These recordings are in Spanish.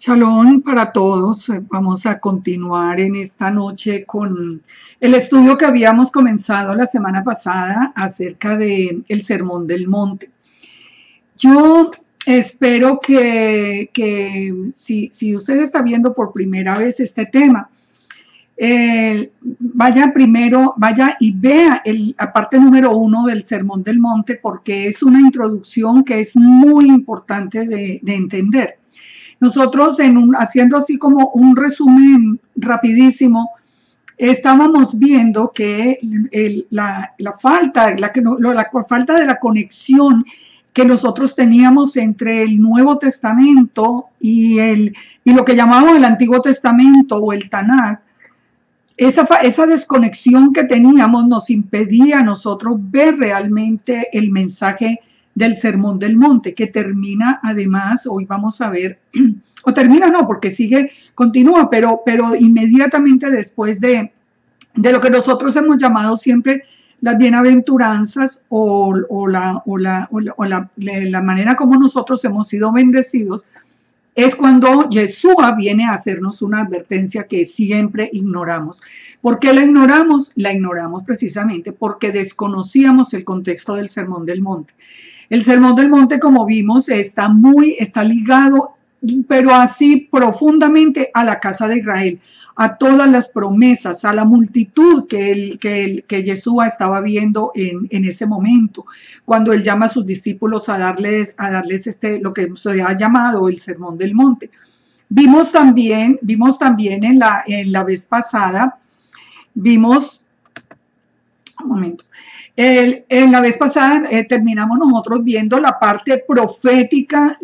Shalom para todos. Vamos a continuar en esta noche con el estudio que habíamos comenzado la semana pasada acerca del Sermón del Monte. Yo espero que si usted está viendo por primera vez este tema, vaya y vea la parte número 1 del Sermón del Monte, porque es una introducción que es muy importante de entender. Nosotros, haciendo así como un resumen rapidísimo, estábamos viendo que la falta de la conexión que nosotros teníamos entre el Nuevo Testamento y lo que llamamos el Antiguo Testamento o el Tanakh, esa desconexión que teníamos nos impedía a nosotros ver realmente el mensaje del Sermón del Monte, que termina además, hoy vamos a ver, o termina no, porque continúa, pero inmediatamente después de lo que nosotros hemos llamado siempre las bienaventuranzas o la manera como nosotros hemos sido bendecidos, es cuando Yeshua viene a hacernos una advertencia que siempre ignoramos. ¿Por qué la ignoramos? La ignoramos precisamente porque desconocíamos el contexto del Sermón del Monte. El Sermón del Monte, como vimos, está ligado, pero así profundamente a la casa de Israel, a todas las promesas, a la multitud que Yeshua estaba viendo en ese momento, cuando él llama a sus discípulos a darles lo que se ha llamado el Sermón del Monte. Vimos también en la vez pasada, en la vez pasada terminamos nosotros viendo la parte profética,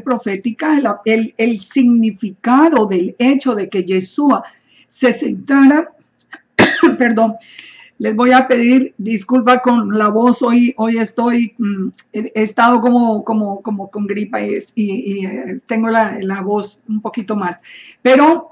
el significado del hecho de que Yeshua se sentara, perdón, les voy a pedir disculpa con la voz, hoy he estado como con gripa y tengo la voz un poquito mal, pero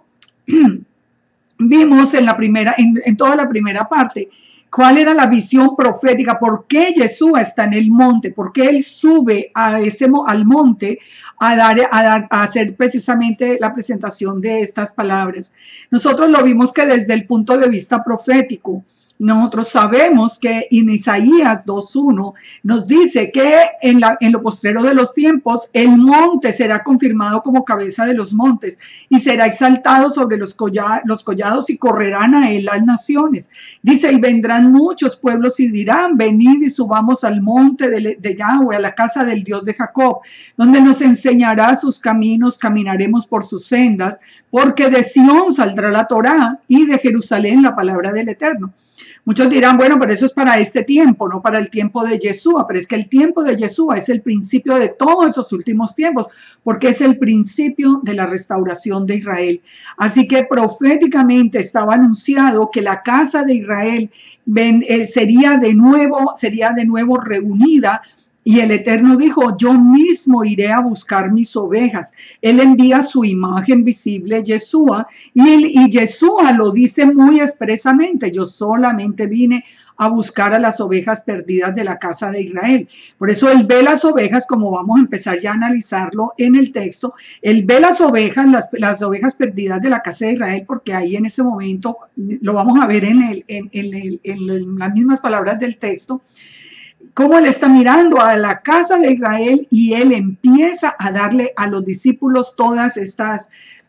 vimos en toda la primera parte cuál era la visión profética, por qué Yeshua está en el monte, por qué él sube al monte a hacer precisamente la presentación de estas palabras. Nosotros lo vimos que desde el punto de vista profético, nosotros sabemos que en Isaías 2:1 nos dice que en lo postrero de los tiempos el monte será confirmado como cabeza de los montes y será exaltado sobre los collados y correrán a él las naciones. Dice, y vendrán muchos pueblos y dirán, venid y subamos al monte de Yahweh, a la casa del Dios de Jacob, donde nos enseñará sus caminos, caminaremos por sus sendas, porque de Sión saldrá la Torá y de Jerusalén la palabra del Eterno. Muchos dirán, bueno, pero eso es para este tiempo, no para el tiempo de Yeshua, pero es que el tiempo de Yeshua es el principio de todos esos últimos tiempos, porque es el principio de la restauración de Israel. Así que proféticamente estaba anunciado que la casa de Israel sería de nuevo reunida. Y el Eterno dijo, yo mismo iré a buscar mis ovejas. Él envía su imagen visible, Yeshua, y Yeshua lo dice muy expresamente, yo solamente vine a buscar a las ovejas perdidas de la casa de Israel. Por eso él ve las ovejas, como vamos a empezar ya a analizarlo en el texto, él ve las ovejas perdidas de la casa de Israel, porque ahí en ese momento, lo vamos a ver en las mismas palabras del texto, cómo él está mirando a la casa de Israel y él empieza a darle a los discípulos todas estas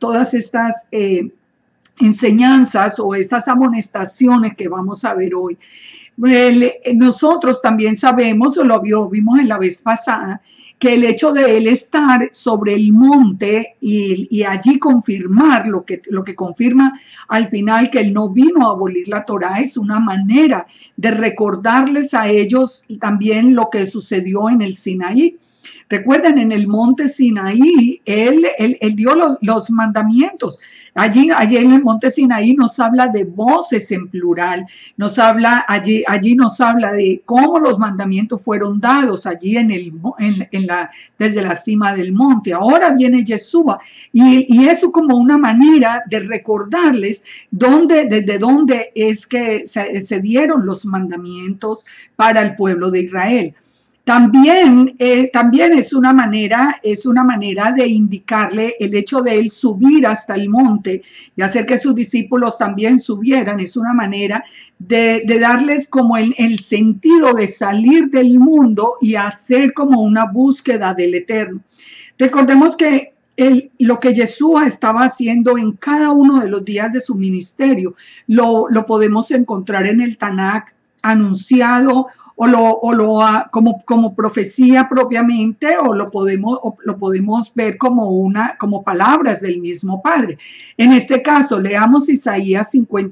enseñanzas o estas amonestaciones que vamos a ver hoy. Nosotros también sabemos, vimos en la vez pasada, que el hecho de él estar sobre el monte y allí confirmar lo que confirma al final que él no vino a abolir la Torá, es una manera de recordarles a ellos también lo que sucedió en el Sinaí. Recuerden, en el monte Sinaí, él dio los mandamientos. Allí en el monte Sinaí nos habla de voces en plural. Allí nos habla de cómo los mandamientos fueron dados allí desde la cima del monte. Ahora viene Yeshua y eso como una manera de recordarles desde dónde es que se dieron los mandamientos para el pueblo de Israel. También es una manera de indicarle el hecho de él subir hasta el monte y hacer que sus discípulos también subieran. Es una manera de darles como el sentido de salir del mundo y hacer como una búsqueda del eterno. Recordemos que lo que Yeshua estaba haciendo en cada uno de los días de su ministerio lo podemos encontrar en el Tanakh anunciado como profecía propiamente, o lo podemos ver como palabras del mismo Padre. En este caso, leamos Isaías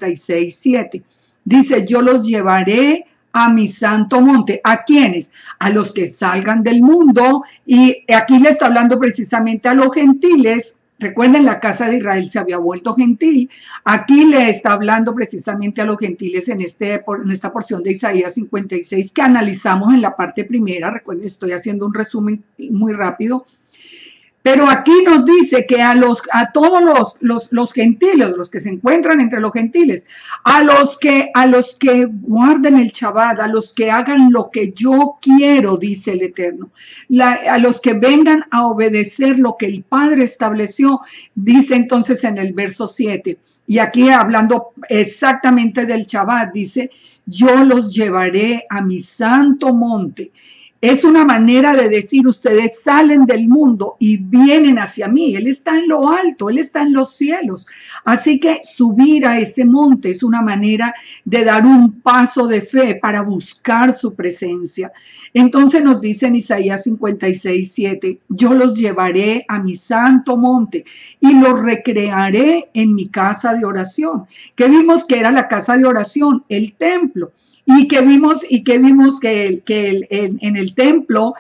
56:7. Dice: yo los llevaré a mi santo monte. ¿A quiénes? A los que salgan del mundo. Y aquí le está hablando precisamente a los gentiles. Recuerden, la casa de Israel se había vuelto gentil. Aquí le está hablando precisamente a los gentiles en esta porción de Isaías 56 que analizamos en la parte primera. Recuerden, estoy haciendo un resumen muy rápido. Pero aquí nos dice que a todos los gentiles, los que se encuentran entre los gentiles, a los que guarden el Shabbat, a los que hagan lo que yo quiero, dice el Eterno, a los que vengan a obedecer lo que el Padre estableció, dice entonces en el verso 7, y aquí hablando exactamente del Shabbat, dice: yo los llevaré a mi santo monte. Es una manera de decir: ustedes salen del mundo y vienen hacia mí. Él está en lo alto, Él está en los cielos. Así que subir a ese monte es una manera de dar un paso de fe para buscar su presencia. Entonces nos dice en Isaías 56:7, yo los llevaré a mi santo monte y los recrearé en mi casa de oración. Que vimos que era la casa de oración, el templo. Y que vimos que en el templo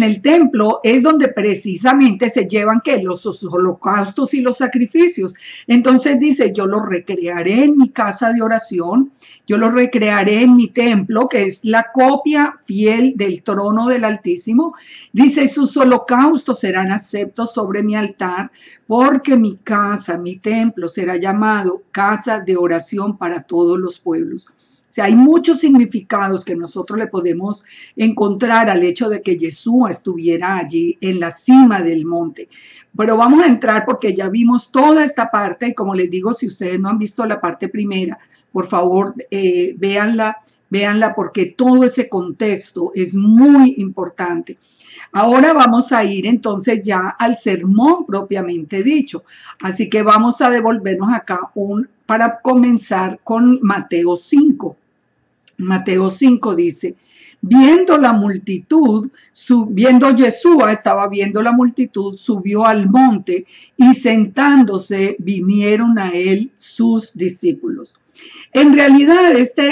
es donde precisamente se llevan los holocaustos y los sacrificios. Entonces dice: yo los recrearé en mi casa de oración, yo los recrearé en mi templo, que es la copia fiel del trono del Altísimo. Dice: sus holocaustos serán aceptos sobre mi altar, porque mi casa, mi templo será llamado casa de oración para todos los pueblos. O sea, hay muchos significados que nosotros le podemos encontrar al hecho de que Yeshua estuviera allí en la cima del monte. Pero vamos a entrar porque ya vimos toda esta parte y, como les digo, si ustedes no han visto la parte primera, por favor, véanla porque todo ese contexto es muy importante. Ahora vamos a ir entonces ya al sermón propiamente dicho. Así que vamos a devolvernos acá para comenzar con Mateo 5. Mateo 5 dice: viendo la multitud, viendo Yeshua, estaba viendo la multitud, subió al monte y sentándose vinieron a él sus discípulos. En realidad,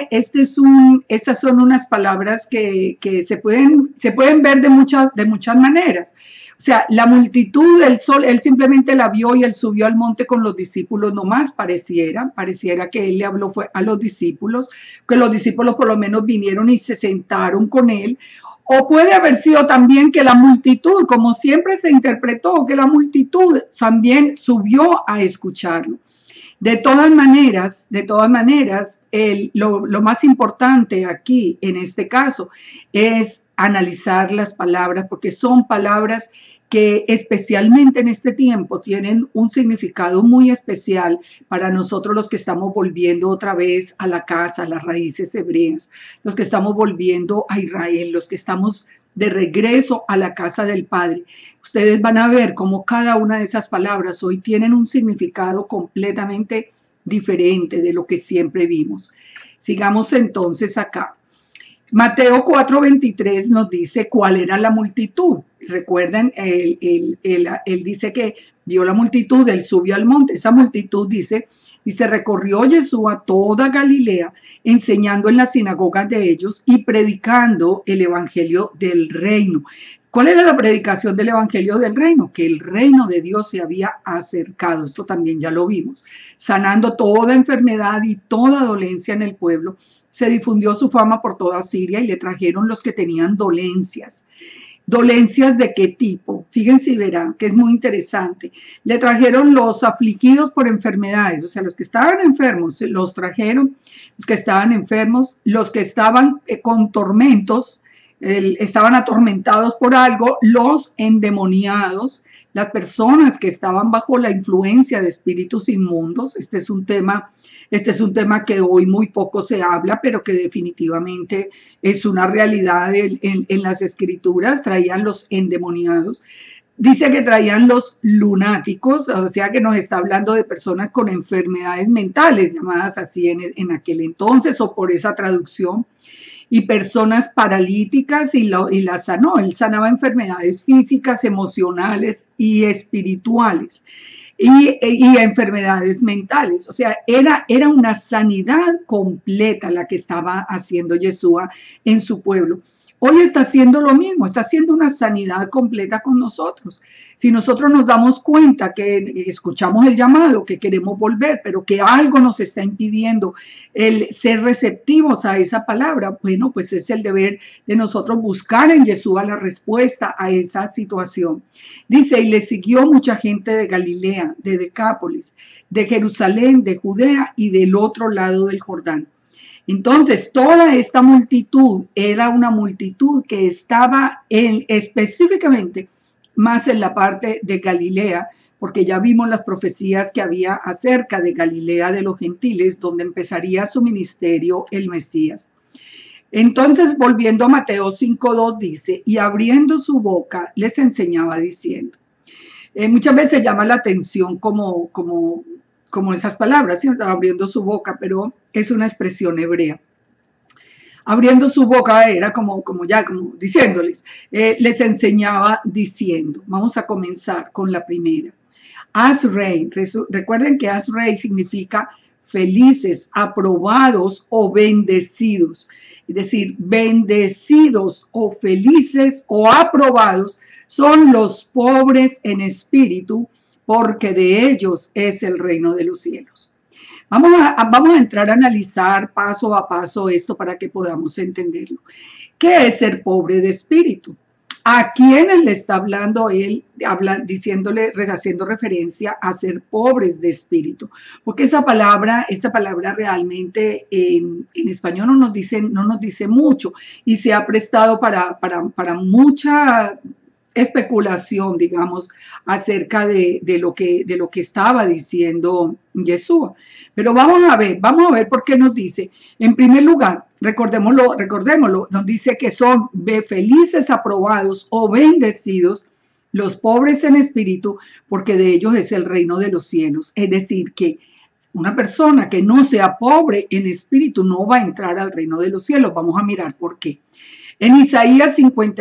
estas son unas palabras que se pueden ver de muchas maneras. O sea, la multitud, él simplemente la vio y él subió al monte con los discípulos nomás, pareciera que él le habló fue a los discípulos, que los discípulos por lo menos vinieron y se sentaron con él. O puede haber sido también que la multitud, como siempre se interpretó, que la multitud también subió a escucharlo. De todas maneras, lo más importante aquí, en este caso, es analizar las palabras, porque son palabras que especialmente en este tiempo tienen un significado muy especial para nosotros, los que estamos volviendo otra vez a la casa, a las raíces hebreas, los que estamos volviendo a Israel, los que estamos de regreso a la casa del Padre. Ustedes van a ver cómo cada una de esas palabras hoy tienen un significado completamente diferente de lo que siempre vimos. Sigamos entonces acá. Mateo 4:23 nos dice cuál era la multitud. Recuerden, él dice que vio la multitud, él subió al monte. Esa multitud dice, recorrió Yeshua toda Galilea, enseñando en las sinagogas de ellos y predicando el evangelio del reino. ¿Cuál era la predicación del evangelio del reino? Que el reino de Dios se había acercado. Esto también ya lo vimos. Sanando toda enfermedad y toda dolencia en el pueblo. Se difundió su fama por toda Siria y le trajeron los que tenían dolencias. ¿Dolencias de qué tipo? Fíjense y verán que es muy interesante. Le trajeron los afligidos por enfermedades, o sea, los que estaban enfermos, los trajeron, los que estaban enfermos, los que estaban con tormentos, estaban atormentados por algo, los endemoniados, las personas que estaban bajo la influencia de espíritus inmundos. Este es un tema que hoy muy poco se habla, pero que definitivamente es una realidad en las escrituras. Traían los endemoniados. Dice que traían los lunáticos, o sea que nos está hablando de personas con enfermedades mentales, llamadas así en aquel entonces, o por esa traducción, y personas paralíticas, y las sanó. Él sanaba enfermedades físicas, emocionales y espirituales, y enfermedades mentales. O sea, era una sanidad completa la que estaba haciendo Yeshua en su pueblo. Hoy está haciendo lo mismo, está haciendo una sanidad completa con nosotros. Si nosotros nos damos cuenta que escuchamos el llamado, que queremos volver, pero que algo nos está impidiendo el ser receptivos a esa palabra, bueno, pues es el deber de nosotros buscar en Yeshua la respuesta a esa situación. Dice, y le siguió mucha gente de Galilea, de Decápolis, de Jerusalén, de Judea y del otro lado del Jordán. Entonces, toda esta multitud era una multitud que estaba específicamente más en la parte de Galilea, porque ya vimos las profecías que había acerca de Galilea de los gentiles, donde empezaría su ministerio el Mesías. Entonces, volviendo a Mateo 5:2, dice, y abriendo su boca les enseñaba diciendo. Muchas veces llama la atención como esas palabras, ¿sí? Abriendo su boca, pero es una expresión hebrea. Abriendo su boca era como diciéndoles, les enseñaba diciendo. Vamos a comenzar con la primera. Asrei, recuerden que Asrei significa felices, aprobados o bendecidos. Es decir, bendecidos o felices o aprobados son los pobres en espíritu, porque de ellos es el reino de los cielos. Vamos a entrar a analizar paso a paso esto para que podamos entenderlo. ¿Qué es ser pobre de espíritu? ¿A quiénes le está hablando él, haciendo referencia a ser pobres de espíritu? Porque esa palabra realmente en español no nos dice mucho, y se ha prestado para mucha especulación, digamos, acerca de lo que estaba diciendo Yeshua. Pero vamos a ver por qué nos dice. En primer lugar, recordémoslo, nos dice que son felices, aprobados o bendecidos los pobres en espíritu, porque de ellos es el reino de los cielos. Es decir, que una persona que no sea pobre en espíritu no va a entrar al reino de los cielos. Vamos a mirar por qué. En Isaías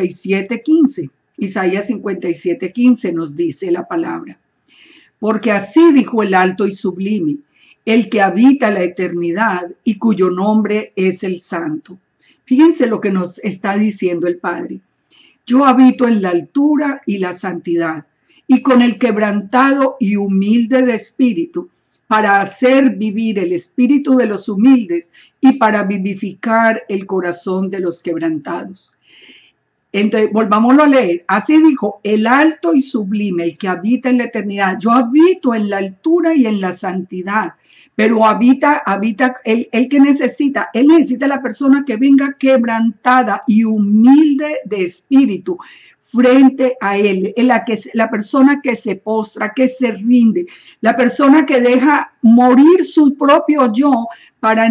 57:15. Isaías 57:15 nos dice la palabra, porque así dijo el alto y sublime, el que habita la eternidad y cuyo nombre es el Santo. Fíjense lo que nos está diciendo el Padre. Yo habito en la altura y la santidad, y con el quebrantado y humilde de espíritu, para hacer vivir el espíritu de los humildes y para vivificar el corazón de los quebrantados. Entonces, volvámoslo a leer. Así dijo, el alto y sublime, el que habita en la eternidad. Yo habito en la altura y en la santidad, pero habita el que necesita. Él necesita la persona que venga quebrantada y humilde de espíritu frente a él, la persona que se postra, que se rinde, la persona que deja morir su propio yo para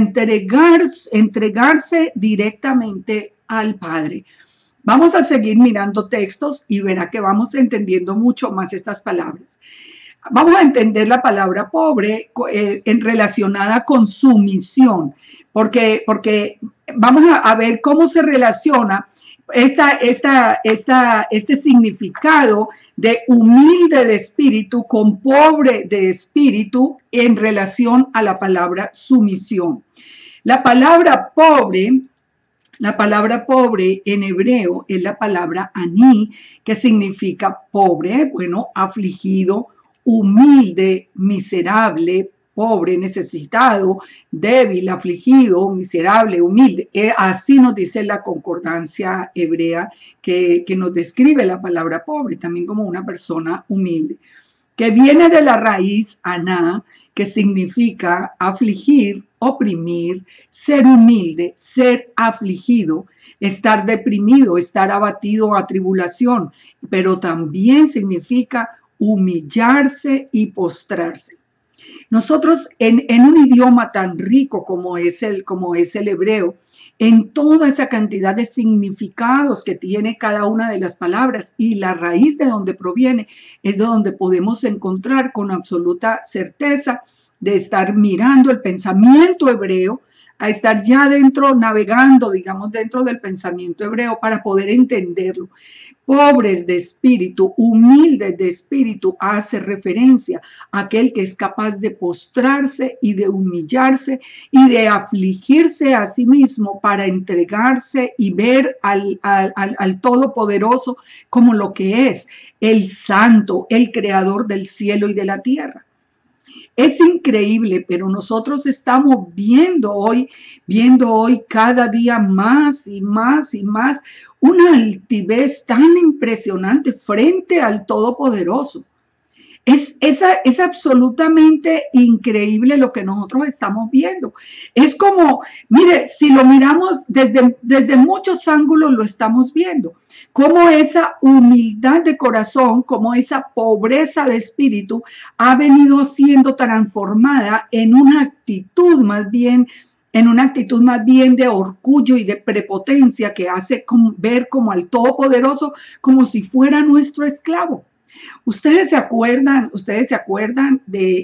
entregarse directamente al Padre. Vamos a seguir mirando textos y verá que vamos entendiendo mucho más estas palabras. Vamos a entender la palabra pobre relacionada con sumisión, porque vamos a ver cómo se relaciona este significado de humilde de espíritu con pobre de espíritu en relación a la palabra sumisión. La palabra pobre en hebreo es la palabra ani, que significa pobre, afligido, humilde, miserable, pobre, necesitado, débil, afligido, miserable, humilde. Así nos dice la concordancia hebrea que nos describe la palabra pobre, también como una persona humilde, que viene de la raíz aná, que significa afligir, oprimir, ser humilde, ser afligido, estar deprimido, estar abatido a tribulación, pero también significa humillarse y postrarse. Nosotros en un idioma tan rico como es el hebreo, en toda esa cantidad de significados que tiene cada una de las palabras y la raíz de donde proviene, es de donde podemos encontrar con absoluta certeza de estar mirando el pensamiento hebreo, a estar ya dentro, navegando, digamos, dentro del pensamiento hebreo para poder entenderlo. Pobres de espíritu, humildes de espíritu, hace referencia a aquel que es capaz de postrarse y de humillarse y de afligirse a sí mismo para entregarse y ver al Todopoderoso como lo que es, el Santo, el Creador del cielo y de la tierra. Es increíble, pero nosotros estamos viendo hoy cada día más y más y más una altivez tan impresionante frente al Todopoderoso. Es absolutamente increíble lo que nosotros estamos viendo. Es como, mire, si lo miramos desde muchos ángulos lo estamos viendo, como esa humildad de corazón, como esa pobreza de espíritu ha venido siendo transformada en una actitud más bien de orgullo y de prepotencia que hace ver como al Todopoderoso como si fuera nuestro esclavo. Ustedes se acuerdan de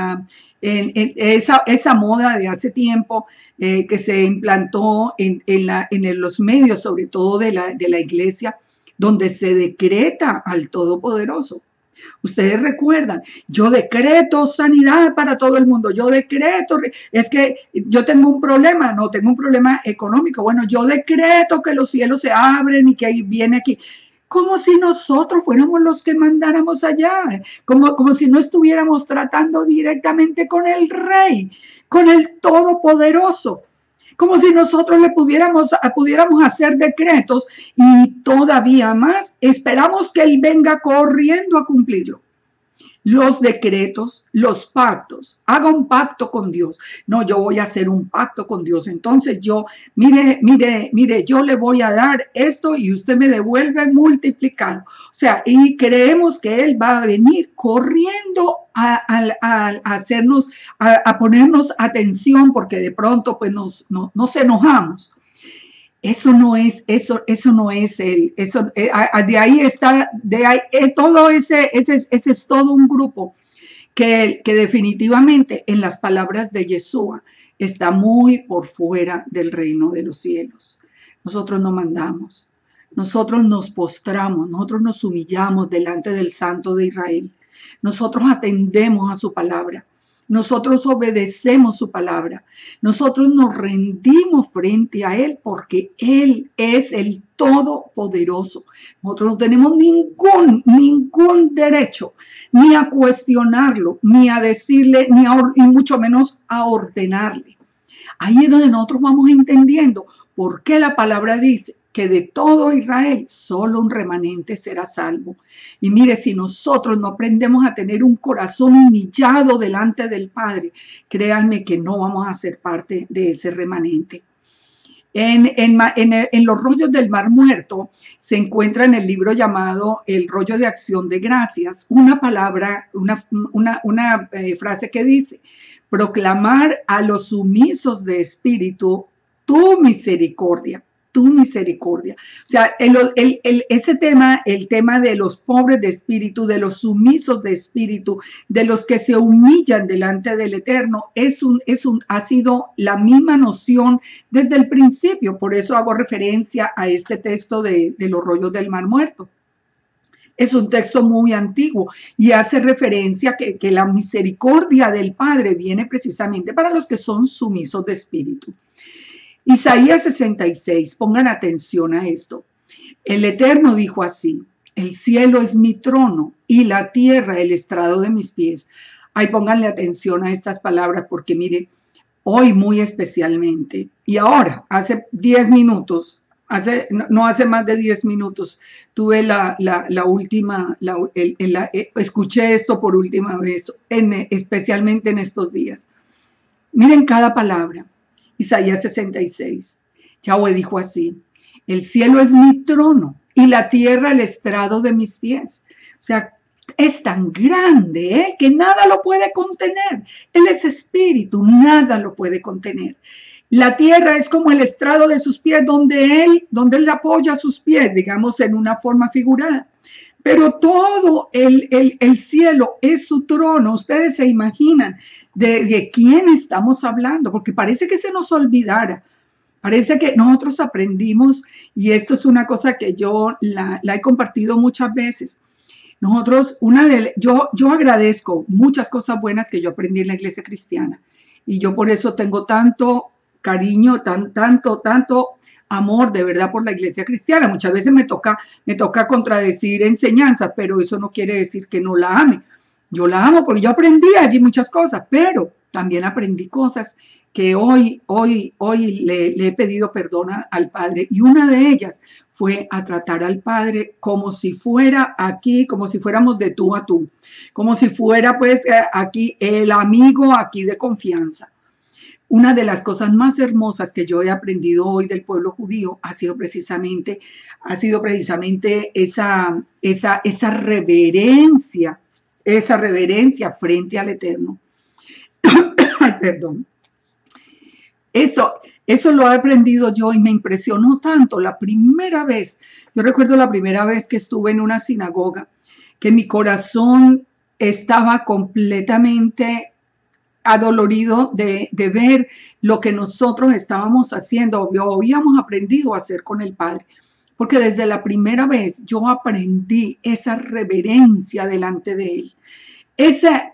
esa moda de hace tiempo que se implantó en los medios, sobre todo de la iglesia, donde se decreta al Todopoderoso. Ustedes recuerdan, yo decreto sanidad para todo el mundo, yo decreto, es que yo tengo un problema, no tengo un problema económico, bueno, yo decreto que los cielos se abren y que ahí viene aquí. Como si nosotros fuéramos los que mandáramos allá, como si no estuviéramos tratando directamente con el Rey, con el Todopoderoso, como si nosotros pudiéramos hacer decretos y todavía más esperamos que Él venga corriendo a cumplirlo. Los decretos, los pactos, haga un pacto con Dios. No, yo voy a hacer un pacto con Dios. Entonces mire, yo le voy a dar esto y usted me devuelve multiplicado. O sea, y creemos que Él va a venir corriendo a hacernos, a ponernos atención porque de pronto pues nos enojamos. Eso no es todo ese es todo un grupo que definitivamente en las palabras de Yeshua está muy por fuera del reino de los cielos. Nosotros no mandamos, nosotros nos postramos, nosotros nos humillamos delante del Santo de Israel, nosotros atendemos a su palabra. Nosotros obedecemos su palabra. Nosotros nos rendimos frente a Él porque Él es el Todopoderoso. Nosotros no tenemos ningún derecho ni a cuestionarlo, ni a decirle, ni mucho menos a ordenarle. Ahí es donde nosotros vamos entendiendo por qué la palabra dice que de todo Israel solo un remanente será salvo. Y mire, si nosotros no aprendemos a tener un corazón humillado delante del Padre, créanme que no vamos a ser parte de ese remanente. En los rollos del Mar Muerto se encuentra en el libro llamado El rollo de acción de gracias una palabra, una frase que dice: proclamar a los sumisos de espíritu tu misericordia. Tu misericordia. O sea, ese tema, el tema de los pobres de espíritu, de los sumisos de espíritu, de los que se humillan delante del Eterno, ha sido la misma noción desde el principio. Por eso hago referencia a este texto de los rollos del Mar Muerto. Es un texto muy antiguo y hace referencia que la misericordia del Padre viene precisamente para los que son sumisos de espíritu. Isaías 66, pongan atención a esto. El Eterno dijo así: el cielo es mi trono y la tierra el estrado de mis pies. Ay, pónganle atención a estas palabras porque mire, hoy muy especialmente, y ahora, hace 10 minutos, no hace más de 10 minutos, tuve escuché esto por última vez, especialmente en estos días. Miren cada palabra. Isaías 66, Yahweh dijo así: El cielo es mi trono y la tierra el estrado de mis pies. O sea, es tan grande que nada lo puede contener. Él es espíritu, nada lo puede contener. La tierra es como el estrado de sus pies, donde él apoya sus pies, digamos en una forma figurada. Pero todo el cielo es su trono. Ustedes se imaginan de quién estamos hablando, porque parece que se nos olvidara. Parece que nosotros aprendimos, y esto es una cosa que yo la he compartido muchas veces. Nosotros, yo agradezco muchas cosas buenas que yo aprendí en la iglesia cristiana, y yo por eso tengo tanto cariño, tanto amor de verdad por la iglesia cristiana. Muchas veces me toca contradecir enseñanzas, pero eso no quiere decir que no la ame. Yo la amo porque yo aprendí allí muchas cosas, pero también aprendí cosas que hoy le he pedido perdón al Padre, y una de ellas fue a tratar al Padre como si fuera aquí, como si fuéramos de tú a tú, como si fuera pues aquí el amigo aquí de confianza. Una de las cosas más hermosas que yo he aprendido hoy del pueblo judío ha sido precisamente esa reverencia frente al Eterno. Ay, perdón. Eso lo he aprendido yo y me impresionó tanto la primera vez. Yo recuerdo la primera vez que estuve en una sinagoga, que mi corazón estaba completamente adolorido de ver lo que nosotros estábamos haciendo, o habíamos aprendido a hacer con el Padre. Porque desde la primera vez yo aprendí esa reverencia delante de Él. Ese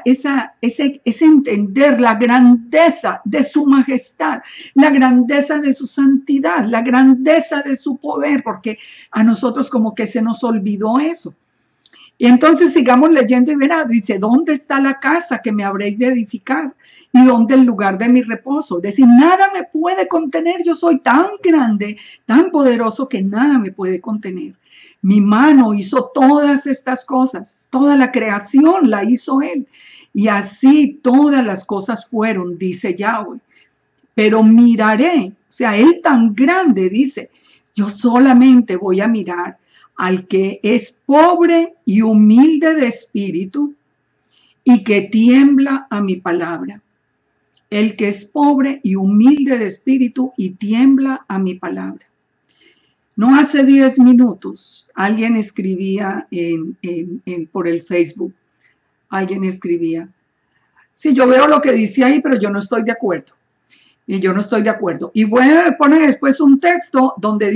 entender la grandeza de su majestad, la grandeza de su santidad, la grandeza de su poder, porque a nosotros como que se nos olvidó eso. Y entonces sigamos leyendo y verá, dice, ¿dónde está la casa que me habréis de edificar? ¿Y dónde el lugar de mi reposo? Es decir, nada me puede contener, yo soy tan grande, tan poderoso que nada me puede contener. Mi mano hizo todas estas cosas, toda la creación la hizo Él. Y así todas las cosas fueron, dice Yahweh. Pero miraré, o sea, Él tan grande dice, yo solamente voy a mirar al que es pobre y humilde de espíritu y que tiembla a mi palabra. El que es pobre y humilde de espíritu y tiembla a mi palabra. No hace 10 minutos alguien escribía por el Facebook, alguien escribía, sí, yo veo lo que dice ahí, pero yo no estoy de acuerdo. Y yo no estoy de acuerdo. Y bueno, pone después un texto donde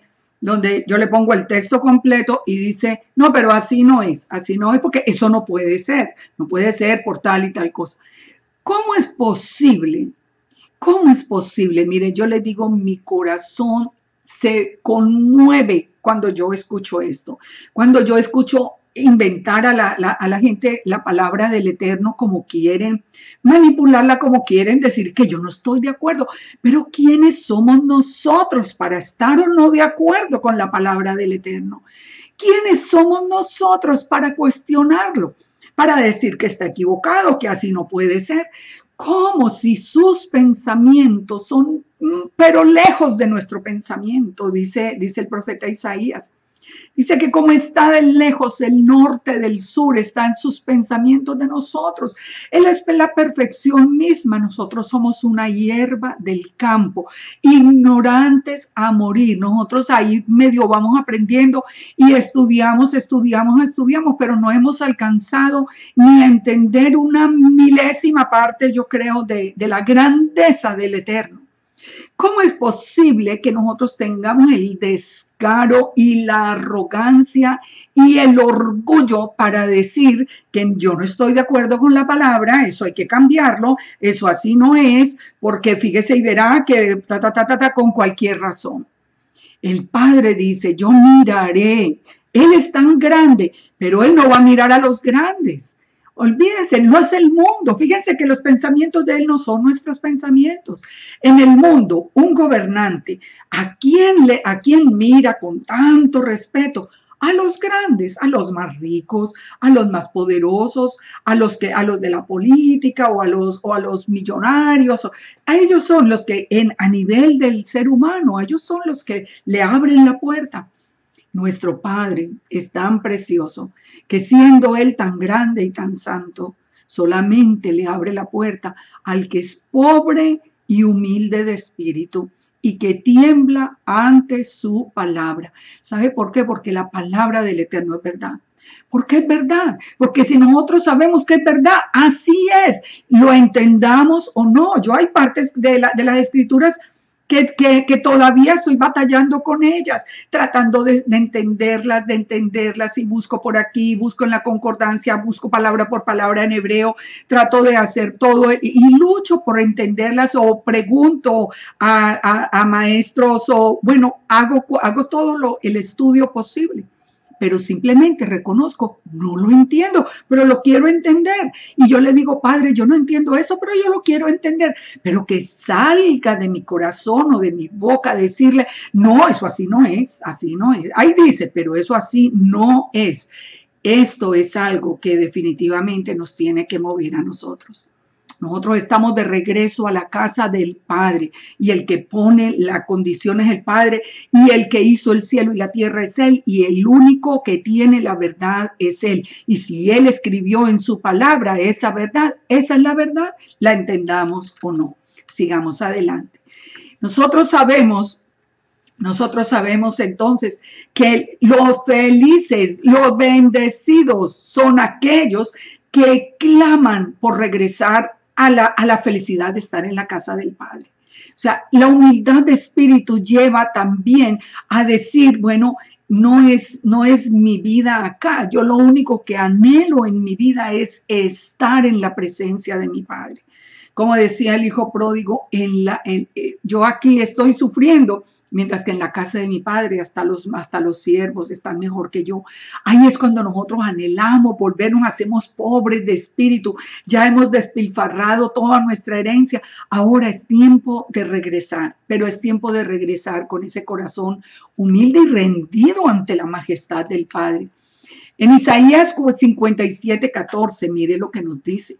yo le pongo el texto completo y dice, no, pero así no es porque eso no puede ser por tal y tal cosa. ¿Cómo es posible? ¿Cómo es posible? Mire, yo le digo, mi corazón se conmueve cuando yo escucho esto, cuando yo escucho inventar a la gente la palabra del Eterno como quieren, manipularla como quieren, decir que yo no estoy de acuerdo. Pero ¿quiénes somos nosotros para estar o no de acuerdo con la palabra del Eterno? ¿Quiénes somos nosotros para cuestionarlo? Para decir que está equivocado, que así no puede ser. Como si sus pensamientos son, pero lejos de nuestro pensamiento, dice el profeta Isaías. Dice que como está de lejos el norte del sur, está en sus pensamientos de nosotros. Él es la perfección misma. Nosotros somos una hierba del campo, ignorantes a morir. Nosotros ahí medio vamos aprendiendo y estudiamos, pero no hemos alcanzado ni a entender una milésima parte, yo creo, de la grandeza del Eterno. ¿Cómo es posible que nosotros tengamos el descaro y la arrogancia y el orgullo para decir que yo no estoy de acuerdo con la palabra, eso hay que cambiarlo, eso así no es, porque fíjese y verá que con cualquier razón? El Padre dice, yo miraré, Él es tan grande, pero Él no va a mirar a los grandes. Olvídense, no es el mundo. Fíjense que los pensamientos de Él no son nuestros pensamientos. En el mundo, un gobernante, ¿a quién mira con tanto respeto? a los grandes, a los más ricos, a los más poderosos, a los de la política o a los millonarios. A ellos son los que a nivel del ser humano, a ellos son los que le abren la puerta. Nuestro Padre es tan precioso que siendo Él tan grande y tan santo, solamente le abre la puerta al que es pobre y humilde de espíritu y que tiembla ante su palabra. ¿Sabe por qué? Porque la palabra del Eterno es verdad. ¿Por qué es verdad? Porque si nosotros sabemos que es verdad, así es, lo entendamos o no. Yo hay partes de las escrituras que todavía estoy batallando con ellas, tratando de entenderlas y busco por aquí, busco en la concordancia, busco palabra por palabra en hebreo, trato de hacer todo y lucho por entenderlas o pregunto a maestros o bueno, hago todo el estudio posible. Pero simplemente reconozco, no lo entiendo, pero lo quiero entender. Y yo le digo, Padre, yo no entiendo esto, pero yo lo quiero entender. Pero que salga de mi corazón o de mi boca decirle, no, eso así no es, así no es. Ahí dice, pero eso así no es. Esto es algo que definitivamente nos tiene que mover a nosotros. Nosotros estamos de regreso a la casa del Padre y el que pone la condición es el Padre y el que hizo el cielo y la tierra es Él y el único que tiene la verdad es Él. Y si Él escribió en su palabra esa verdad, esa es la verdad, la entendamos o no. Sigamos adelante. Nosotros sabemos entonces que los felices, los bendecidos son aquellos que claman por regresar a la felicidad de estar en la casa del Padre. O sea, la humildad de espíritu lleva también a decir, bueno, no es mi vida acá. Yo lo único que anhelo en mi vida es estar en la presencia de mi Padre. Como decía el hijo pródigo, yo aquí estoy sufriendo, mientras que en la casa de mi Padre hasta los siervos están mejor que yo. Ahí es cuando nosotros anhelamos volvernos, hacemos pobres de espíritu, ya hemos despilfarrado toda nuestra herencia. Ahora es tiempo de regresar, pero es tiempo de regresar con ese corazón humilde y rendido ante la majestad del Padre. En Isaías 57:14, mire lo que nos dice.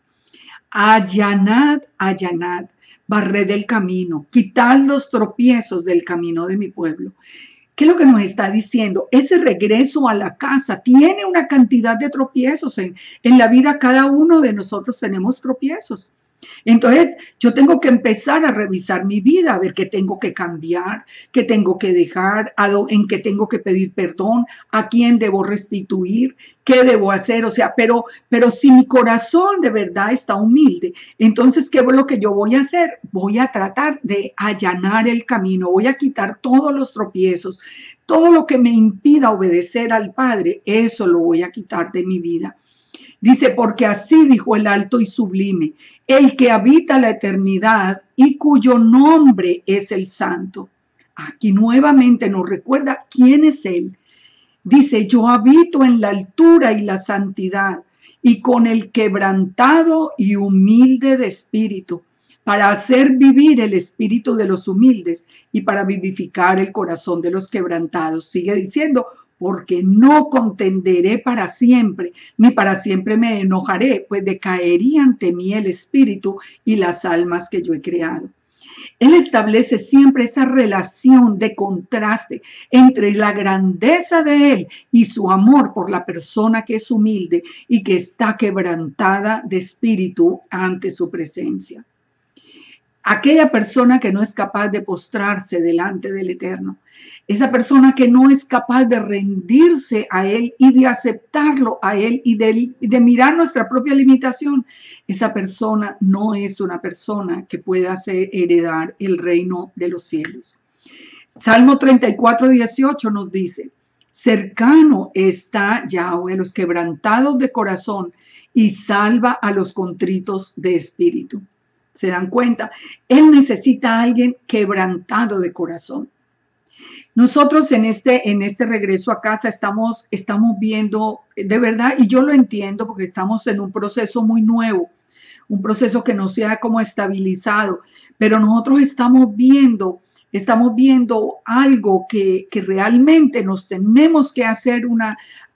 Allanad, allanad, barred el camino, quitad los tropiezos del camino de mi pueblo. ¿Qué es lo que nos está diciendo? Ese regreso a la casa tiene una cantidad de tropiezos. En la vida cada uno de nosotros tenemos tropiezos. Entonces yo tengo que empezar a revisar mi vida, a ver qué tengo que cambiar, qué tengo que dejar, en qué tengo que pedir perdón, a quién debo restituir, qué debo hacer. O sea, pero si mi corazón de verdad está humilde, entonces ¿qué es lo que yo voy a hacer? Voy a tratar de allanar el camino, voy a quitar todos los tropiezos, todo lo que me impida obedecer al Padre, eso lo voy a quitar de mi vida. Dice, porque así dijo el alto y sublime, el que habita la eternidad y cuyo nombre es el Santo. Aquí nuevamente nos recuerda quién es Él. Dice, yo habito en la altura y la santidad y con el quebrantado y humilde de espíritu, para hacer vivir el espíritu de los humildes y para vivificar el corazón de los quebrantados. Sigue diciendo, porque no contenderé para siempre, ni para siempre me enojaré, pues decaería ante mí el espíritu y las almas que yo he creado. Él establece siempre esa relación de contraste entre la grandeza de Él y su amor por la persona que es humilde y que está quebrantada de espíritu ante su presencia. Aquella persona que no es capaz de postrarse delante del Eterno, esa persona que no es capaz de rendirse a Él y de aceptarlo a Él y de mirar nuestra propia limitación, esa persona no es una persona que pueda heredar el reino de los cielos. Salmo 34:18 nos dice, cercano está Yahweh a los quebrantados de corazón y salva a los contritos de espíritu. ¿Se dan cuenta? Él necesita a alguien quebrantado de corazón. Nosotros en este regreso a casa estamos viendo, de verdad, y yo lo entiendo porque estamos en un proceso muy nuevo, un proceso que no se ha como estabilizado, pero nosotros estamos viendo estamos viendo algo que realmente nos tenemos que hacer una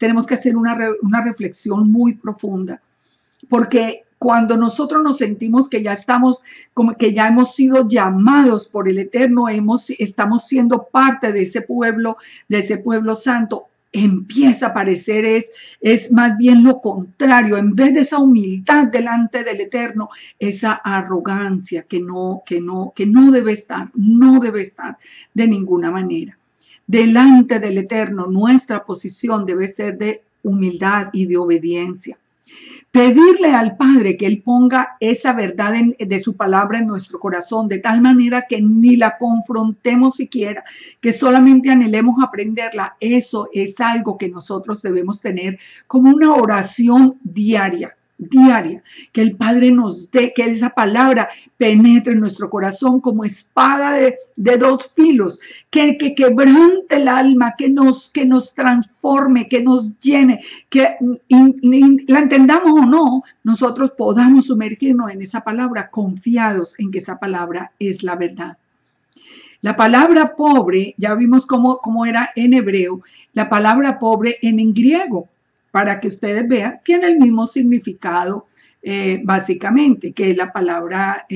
reflexión muy profunda, porque cuando nosotros nos sentimos que ya estamos, como que ya hemos sido llamados por el Eterno, estamos siendo parte de ese pueblo santo, empieza a parecer es más bien lo contrario. En vez de esa humildad delante del Eterno, esa arrogancia que no debe estar, no debe estar de ninguna manera. Delante del Eterno, nuestra posición debe ser de humildad y de obediencia. Pedirle al Padre que Él ponga esa verdad de su palabra en nuestro corazón, de tal manera que ni la confrontemos siquiera, que solamente anhelemos aprenderla. Eso es algo que nosotros debemos tener como una oración diaria, que el Padre nos dé, que esa palabra penetre en nuestro corazón como espada de dos filos, que quebrante el alma, que nos transforme, que nos llene, que la entendamos o no, nosotros podamos sumergirnos en esa palabra confiados en que esa palabra es la verdad. La palabra pobre, ya vimos cómo era en hebreo, la palabra pobre en griego, para que ustedes vean, tiene el mismo significado básicamente, que la palabra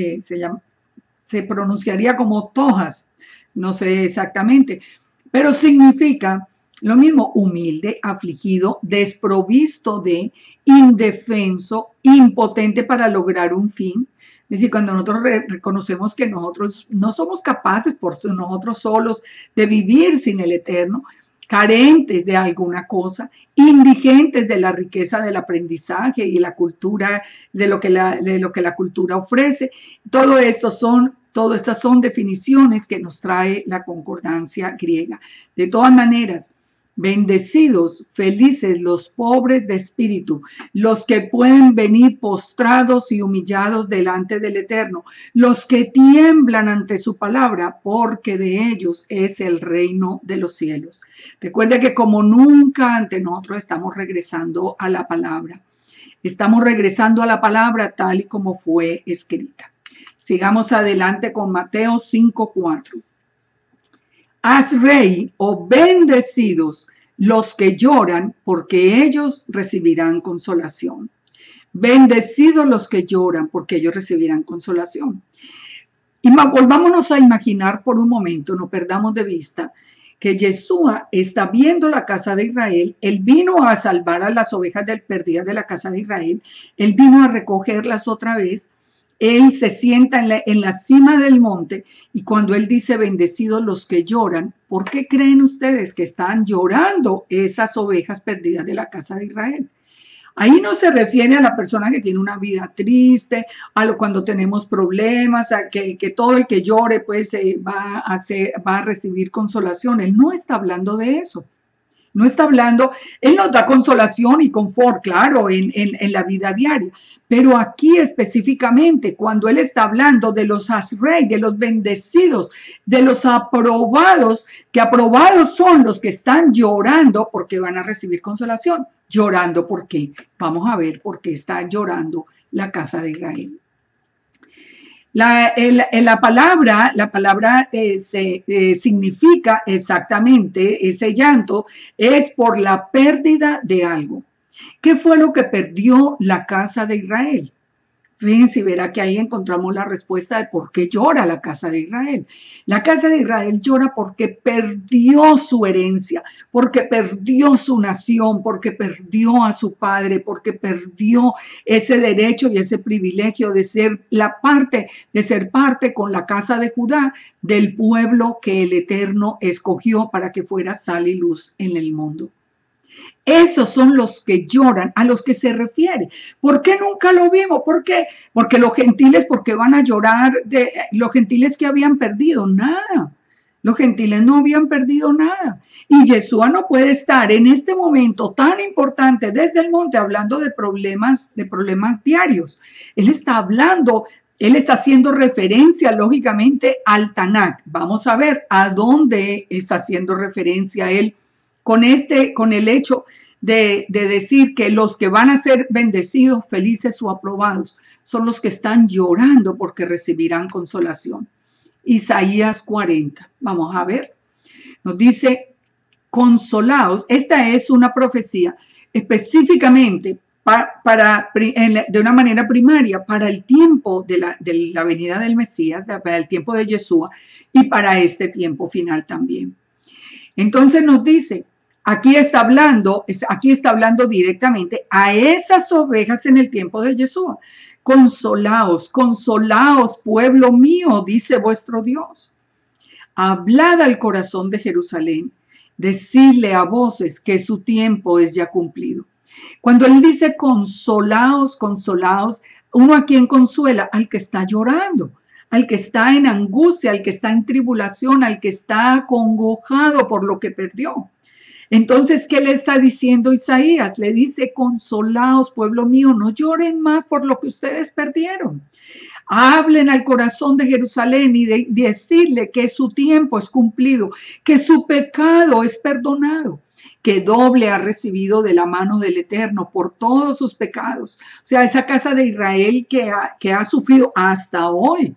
se pronunciaría como tojas, no sé exactamente, pero significa lo mismo: humilde, afligido, desprovisto de, indefenso, impotente para lograr un fin. Es decir, cuando nosotros reconocemos que nosotros no somos capaces por nosotros solos de vivir sin el Eterno, carentes de alguna cosa, indigentes de la riqueza del aprendizaje y la cultura, de lo que la cultura ofrece. Todas estas son definiciones que nos trae la concordancia griega. De todas maneras, bendecidos, felices los pobres de espíritu, los que pueden venir postrados y humillados delante del Eterno, los que tiemblan ante su palabra, porque de ellos es el reino de los cielos. Recuerde que como nunca antes nosotros estamos regresando a la palabra. Estamos regresando a la palabra tal y como fue escrita. Sigamos adelante con Mateo 5:4. Haz rey o bendecidos los que lloran, porque ellos recibirán consolación. Bendecidos los que lloran, porque ellos recibirán consolación. Y volvámonos a imaginar por un momento, no perdamos de vista, que Yeshua está viendo la casa de Israel. Él vino a salvar a las ovejas perdidas de la casa de Israel. Él vino a recogerlas otra vez. Él se sienta en la cima del monte, y cuando él dice bendecidos los que lloran, ¿por qué creen ustedes que están llorando esas ovejas perdidas de la casa de Israel? Ahí no se refiere a la persona que tiene una vida triste, cuando tenemos problemas, a que todo el que llore pues va a recibir consolación. Él no está hablando de eso. No está hablando, Él nos da consolación y confort, claro, en la vida diaria. Pero aquí específicamente, cuando Él está hablando de los Asrei, de los bendecidos, de los aprobados, que aprobados son los que están llorando porque van a recibir consolación. ¿Llorando por qué? Vamos a ver por qué está llorando la casa de Israel. La palabra significa exactamente, ese llanto es por la pérdida de algo. ¿Qué fue lo que perdió la casa de Israel? Fíjense, verá que ahí encontramos la respuesta de por qué llora la casa de Israel. La casa de Israel llora porque perdió su herencia, porque perdió su nación, porque perdió a su padre, porque perdió ese derecho y ese privilegio de ser parte con la casa de Judá del pueblo que el Eterno escogió para que fuera sal y luz en el mundo. Esos son los que lloran, a los que se refiere. ¿Por qué nunca lo vimos? ¿Por qué? Porque los gentiles, porque van a llorar de los gentiles que habían perdido nada. Los gentiles no habían perdido nada. Y Yeshua no puede estar en este momento tan importante desde el monte hablando de problemas diarios. Él está haciendo referencia lógicamente al Tanakh. Vamos a ver a dónde está haciendo referencia él con el hecho de decir que los que van a ser bendecidos, felices o aprobados son los que están llorando porque recibirán consolación. Isaías 40. Vamos a ver. Nos dice, consolaos. Esta es una profecía específicamente de una manera primaria para el tiempo de la venida del Mesías, para el tiempo de Yeshua y para este tiempo final también. Entonces nos dice, aquí está hablando directamente a esas ovejas en el tiempo de Yeshua. Consolaos, consolaos, pueblo mío, dice vuestro Dios. Hablad al corazón de Jerusalén, decidle a voces que su tiempo es ya cumplido. Cuando él dice consolaos, consolaos, uno a quien consuela, al que está llorando, al que está en angustia, al que está en tribulación, al que está acongojado por lo que perdió. Entonces, ¿qué le está diciendo Isaías? Le dice, consolaos, pueblo mío, no lloren más por lo que ustedes perdieron. Hablen al corazón de Jerusalén y decirle que su tiempo es cumplido, que su pecado es perdonado, que doble ha recibido de la mano del Eterno por todos sus pecados. O sea, esa casa de Israel que ha sufrido hasta hoy.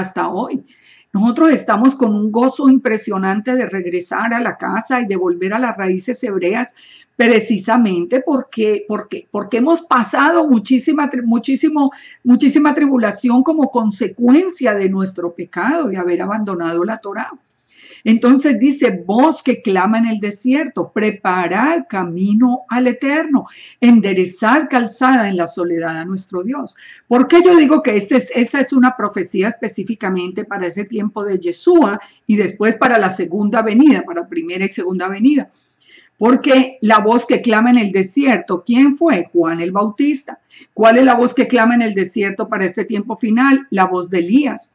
Nosotros estamos con un gozo impresionante de regresar a la casa y de volver a las raíces hebreas, precisamente porque hemos pasado muchísima tribulación como consecuencia de nuestro pecado, de haber abandonado la Torá. Entonces dice, voz que clama en el desierto, preparad camino al Eterno, enderezad calzada en la soledad a nuestro Dios. ¿Por qué yo digo que esta es una profecía específicamente para ese tiempo de Yeshua y después para la segunda venida, para primera y segunda venida? Porque la voz que clama en el desierto, ¿quién fue? Juan el Bautista. ¿Cuál es la voz que clama en el desierto para este tiempo final? La voz de Elías.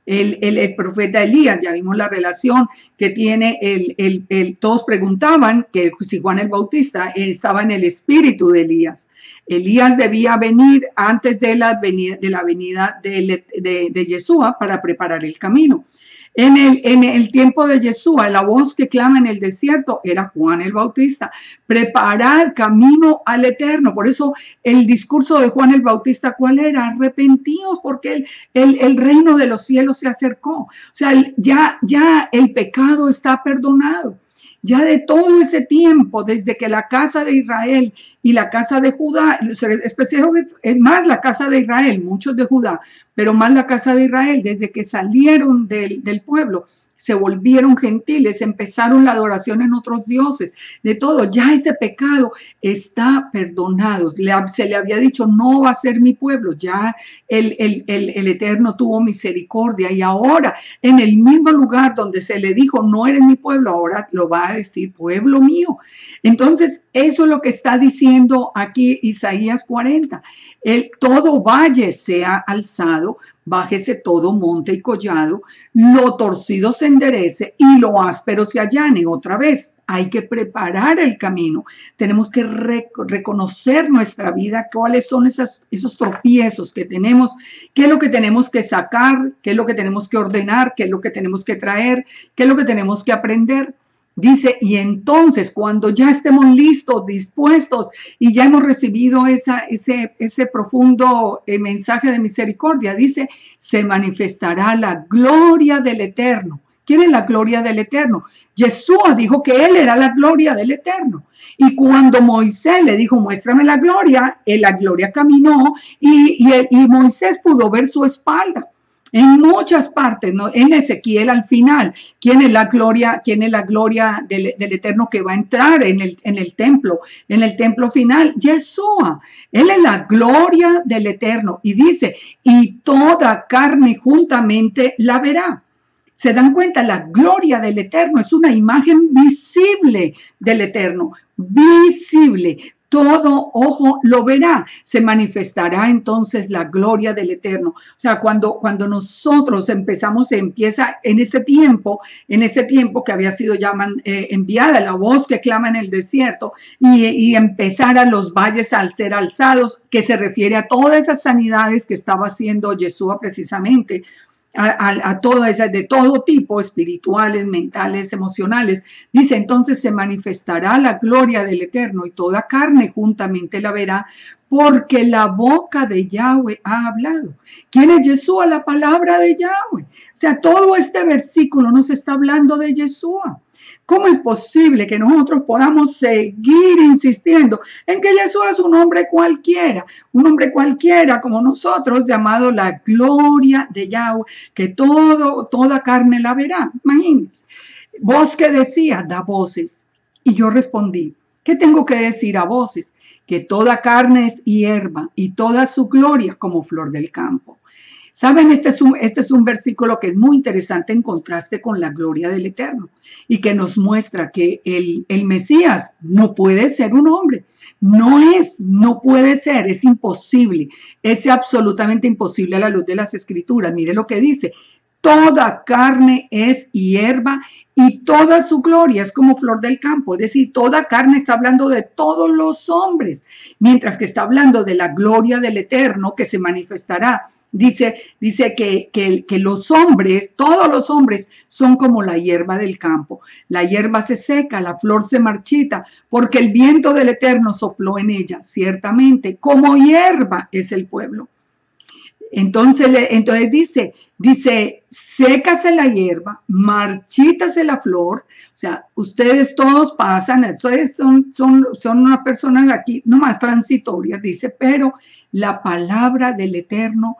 El profeta Elías, ya vimos la relación que tiene, todos preguntaban que si Juan el Bautista estaba en el espíritu de Elías. Elías debía venir antes de la venida de Yeshua para preparar el camino. En el tiempo de Yeshua, la voz que clama en el desierto era Juan el Bautista. Preparad camino al Eterno. Por eso el discurso de Juan el Bautista, ¿cuál era? Arrepentíos porque el reino de los cielos se acercó. O sea, ya el pecado está perdonado. Ya de todo ese tiempo, desde que la casa de Israel y la casa de Judá, especialmente más la casa de Israel, muchos de Judá, pero más la casa de Israel, desde que salieron del pueblo, se volvieron gentiles, empezaron la adoración en otros dioses, de todo, ya ese pecado está perdonado. Se le había dicho, no va a ser mi pueblo, ya el Eterno tuvo misericordia y ahora en el mismo lugar donde se le dijo, no eres mi pueblo, ahora lo va a decir, pueblo mío. Entonces, eso es lo que está diciendo aquí Isaías 40. Todo valle sea alzado, bájese todo monte y collado, lo torcido se enderece y lo áspero se allane. Otra vez, hay que preparar el camino. Tenemos que reconocer nuestra vida, cuáles son esos tropiezos que tenemos, qué es lo que tenemos que sacar, qué es lo que tenemos que ordenar, qué es lo que tenemos que traer, qué es lo que tenemos que aprender. Dice, y entonces cuando ya estemos listos, dispuestos y ya hemos recibido ese profundo mensaje de misericordia, dice, se manifestará la gloria del Eterno. ¿Quién es la gloria del Eterno? Yeshua dijo que él era la gloria del Eterno. Y cuando Moisés le dijo, muéstrame la gloria caminó y Moisés pudo ver su espalda. En muchas partes, ¿no? En Ezequiel al final, ¿quién es la gloria del Eterno que va a entrar en el templo final? Yeshua. Él es la gloria del Eterno. Y dice, y toda carne juntamente la verá. ¿Se dan cuenta? La gloria del Eterno es una imagen visible del Eterno. Visible. Todo ojo lo verá, se manifestará entonces la gloria del Eterno. O sea, cuando nosotros empieza en este tiempo que había sido ya enviada la voz que clama en el desierto y empezar a los valles al ser alzados, que se refiere a todas esas sanidades que estaba haciendo Yeshua precisamente. A todas esas de todo tipo, espirituales, mentales, emocionales. Dice, entonces se manifestará la gloria del Eterno y toda carne juntamente la verá, porque la boca de Yahweh ha hablado. ¿Quién es Yeshua? La palabra de Yahweh. O sea, todo este versículo nos está hablando de Yeshua. ¿Cómo es posible que nosotros podamos seguir insistiendo en que Yeshua es un hombre cualquiera como nosotros, llamado la gloria de Yahweh, que toda carne la verá? Imagínense. Voz que decía, da voces. Y yo respondí, ¿qué tengo que decir a voces? Que toda carne es hierba y toda su gloria como flor del campo. Saben, este es un versículo que es muy interesante en contraste con la gloria del Eterno y que nos muestra que el Mesías no puede ser un hombre. No puede ser, es imposible, es absolutamente imposible a la luz de las Escrituras. Mire lo que dice. Toda carne es hierba y toda su gloria es como flor del campo. Es decir, toda carne está hablando de todos los hombres, mientras que está hablando de la gloria del Eterno que se manifestará. Dice que los hombres, todos los hombres, son como la hierba del campo. La hierba se seca, la flor se marchita, porque el viento del Eterno sopló en ella. Ciertamente, como hierba es el pueblo. Entonces dice, sécase la hierba, marchítase la flor. O sea, ustedes todos pasan, ustedes son unas personas aquí nomás transitorias, dice, pero la palabra del Eterno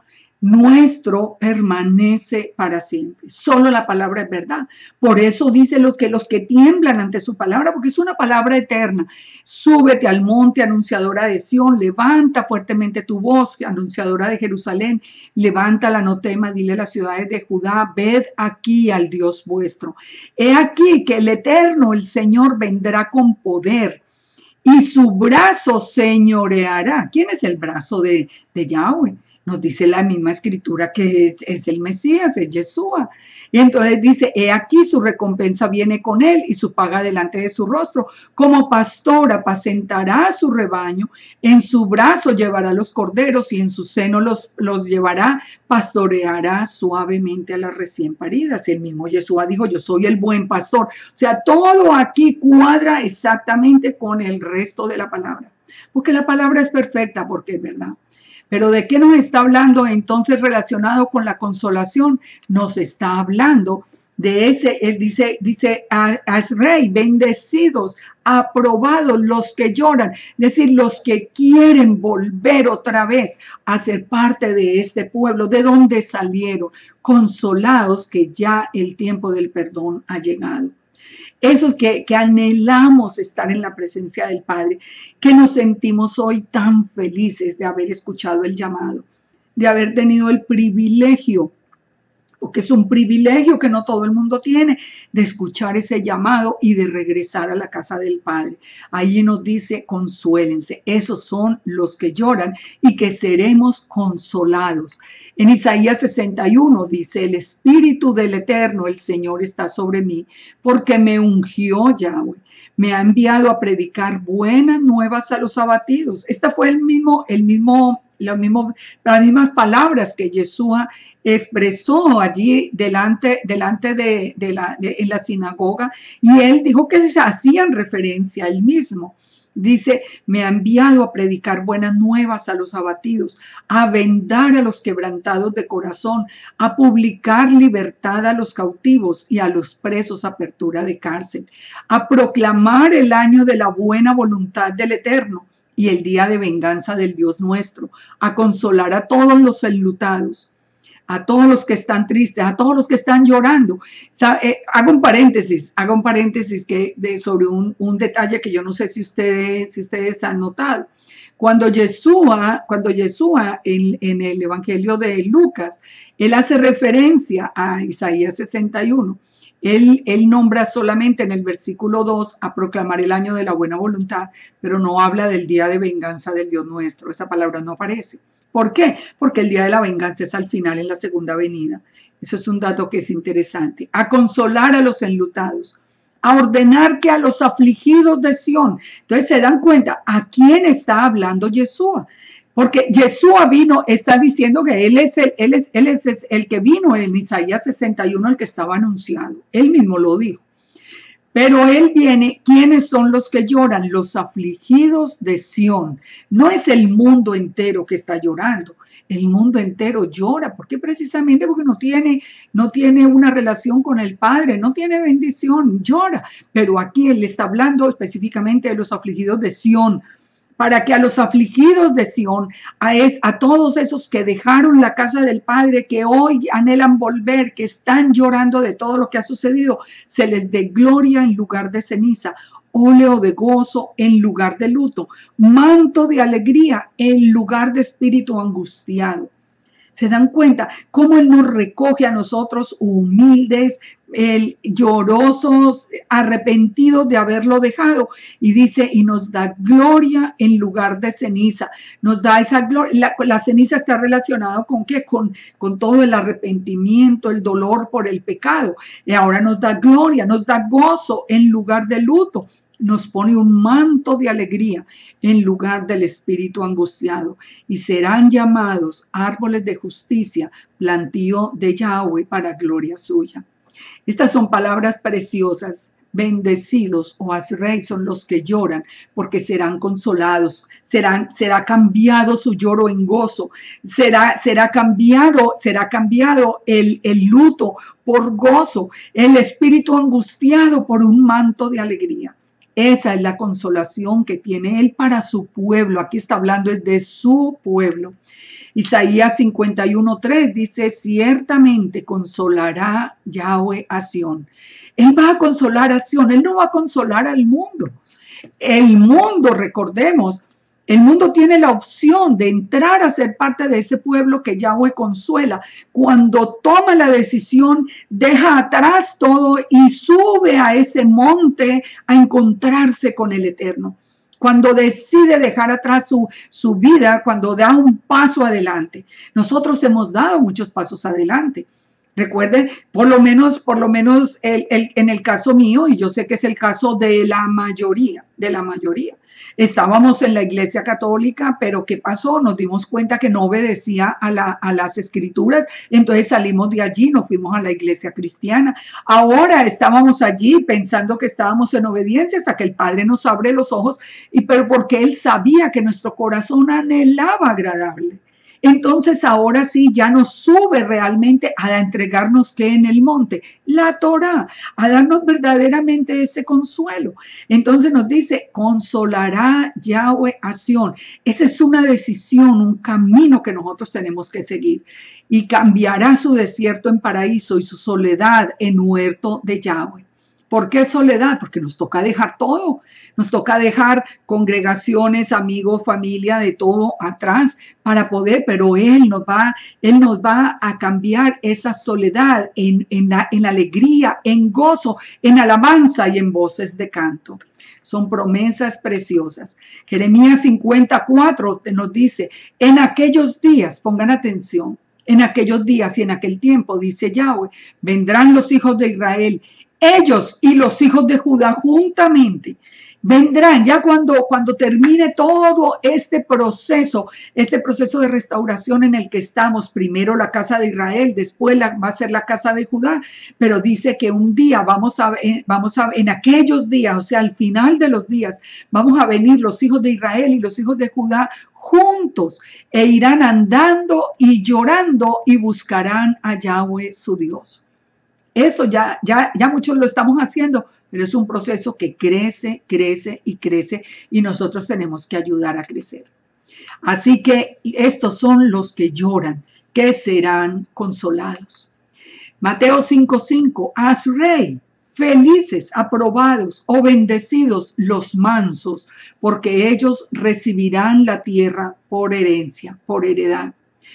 nuestro permanece para siempre. Solo la palabra es verdad. Por eso dice que los que tiemblan ante su palabra, porque es una palabra eterna. Súbete al monte, anunciadora de Sión, levanta fuertemente tu voz, anunciadora de Jerusalén, levanta la no tema, dile a las ciudades de Judá, ved aquí al Dios vuestro. He aquí que el Eterno, el Señor, vendrá con poder y su brazo señoreará. ¿Quién es el brazo de Yahweh? Nos dice la misma escritura que es el Mesías, es Yeshua. Y entonces dice, he aquí su recompensa viene con él y su paga delante de su rostro. Como pastor apacentará a su rebaño, en su brazo llevará los corderos y en su seno los llevará, pastoreará suavemente a las recién paridas. El mismo Yeshua dijo, yo soy el buen pastor. O sea, todo aquí cuadra exactamente con el resto de la palabra. Porque la palabra es perfecta, porque es verdad. Pero ¿de qué nos está hablando entonces relacionado con la consolación? Nos está hablando de él dice, Asrei, bendecidos, aprobados los que lloran, es decir, los que quieren volver otra vez a ser parte de este pueblo, de donde salieron, consolados que ya el tiempo del perdón ha llegado. Eso que anhelamos estar en la presencia del Padre, que nos sentimos hoy tan felices de haber escuchado el llamado, de haber tenido el privilegio, porque es un privilegio que no todo el mundo tiene, de escuchar ese llamado y de regresar a la casa del Padre. Ahí nos dice, consuélense, esos son los que lloran y que seremos consolados. En Isaías 61 dice, el Espíritu del Eterno, el Señor está sobre mí, porque me ungió Yahweh. Me ha enviado a predicar buenas nuevas a los abatidos. Esta fue las mismas palabras que Yeshua expresó allí en la sinagoga, y él dijo que se hacían referencia a él mismo. Dice, me ha enviado a predicar buenas nuevas a los abatidos, a vendar a los quebrantados de corazón, a publicar libertad a los cautivos y a los presos apertura de cárcel, a proclamar el año de la buena voluntad del Eterno y el día de venganza del Dios nuestro, a consolar a todos los enlutados, a todos los que están tristes, a todos los que están llorando. Hago un paréntesis sobre un detalle que yo no sé si ustedes han notado. Cuando Yeshua en el Evangelio de Lucas, él hace referencia a Isaías 61. Él nombra solamente en el versículo 2 a proclamar el año de la buena voluntad, pero no habla del día de venganza del Dios nuestro. Esa palabra no aparece. ¿Por qué? Porque el día de la venganza es al final, en la segunda venida. Eso es un dato que es interesante. A consolar a los enlutados, a ordenar que a los afligidos de Sión. Entonces se dan cuenta, ¿a quién está hablando Yeshua? Porque Yeshua está diciendo que él es el que vino en Isaías 61, el que estaba anunciado. Él mismo lo dijo. Pero él viene. ¿Quiénes son los que lloran? Los afligidos de Sión. No es el mundo entero que está llorando. El mundo entero llora. ¿Por qué? Precisamente porque no tiene una relación con el Padre, no tiene bendición, llora. Pero aquí él está hablando específicamente de los afligidos de Sión, para que a los afligidos de Sión, a todos esos que dejaron la casa del Padre, que hoy anhelan volver, que están llorando de todo lo que ha sucedido, se les dé gloria en lugar de ceniza, óleo de gozo en lugar de luto, manto de alegría en lugar de espíritu angustiado. ¿Se dan cuenta cómo Él nos recoge a nosotros humildes, llorosos, arrepentidos de haberlo dejado? Y dice, y nos da gloria en lugar de ceniza. Nos da esa gloria. La ceniza está relacionada con ¿qué? Con todo el arrepentimiento, el dolor por el pecado. Y ahora nos da gloria, nos da gozo en lugar de luto. Nos pone un manto de alegría en lugar del espíritu angustiado, y serán llamados árboles de justicia, plantío de Yahweh para gloria suya. Estas son palabras preciosas. Bendecidos o Asrei son los que lloran, porque serán consolados, será cambiado su lloro en gozo, será cambiado el luto por gozo, el espíritu angustiado por un manto de alegría. Esa es la consolación que tiene Él para su pueblo. Aquí está hablando de su pueblo. Isaías 51:3 dice, ciertamente consolará Yahweh a Sión. Él va a consolar a Sión, Él no va a consolar al mundo. El mundo, recordemos, el mundo tiene la opción de entrar a ser parte de ese pueblo que Yahweh consuela. Cuando toma la decisión, deja atrás todo y sube a ese monte a encontrarse con el Eterno. Cuando decide dejar atrás su vida, cuando da un paso adelante. Nosotros hemos dado muchos pasos adelante. Recuerden, por lo menos en el caso mío, y yo sé que es el caso de la mayoría. Estábamos en la iglesia católica, pero ¿qué pasó? Nos dimos cuenta que no obedecía a las escrituras, entonces salimos de allí, nos fuimos a la iglesia cristiana. Ahora estábamos allí pensando que estábamos en obediencia hasta que el Padre nos abre los ojos, pero porque Él sabía que nuestro corazón anhelaba agradarle. Entonces ahora sí ya nos sube realmente a entregarnos ¿qué? En el monte, la Torá, a darnos verdaderamente ese consuelo. Entonces nos dice, consolará Yahweh a Sión. Esa es una decisión, un camino que nosotros tenemos que seguir. Y cambiará su desierto en paraíso y su soledad en huerto de Yahweh. ¿Por qué soledad? Porque nos toca dejar todo, nos toca dejar congregaciones, amigos, familia, de todo atrás para poder, pero Él nos va a cambiar esa soledad en alegría, en gozo, en alabanza y en voces de canto. Son promesas preciosas. Jeremías 54 nos dice, en aquellos días, pongan atención, en aquellos días y en aquel tiempo, dice Yahweh, vendrán los hijos de Israel, ellos y los hijos de Judá juntamente vendrán ya cuando termine todo este proceso de restauración en el que estamos. Primero la casa de Israel, después va a ser la casa de Judá, pero dice que un día vamos a en aquellos días, o sea, al final de los días, vamos a venir los hijos de Israel y los hijos de Judá juntos e irán andando y llorando y buscarán a Yahweh su Dios. Eso ya muchos lo estamos haciendo, pero es un proceso que crece, crece y crece y nosotros tenemos que ayudar a crecer. Así que estos son los que lloran, que serán consolados. Mateo 5:5, Asrei, felices, aprobados o bendecidos los mansos, porque ellos recibirán la tierra por herencia, por heredad.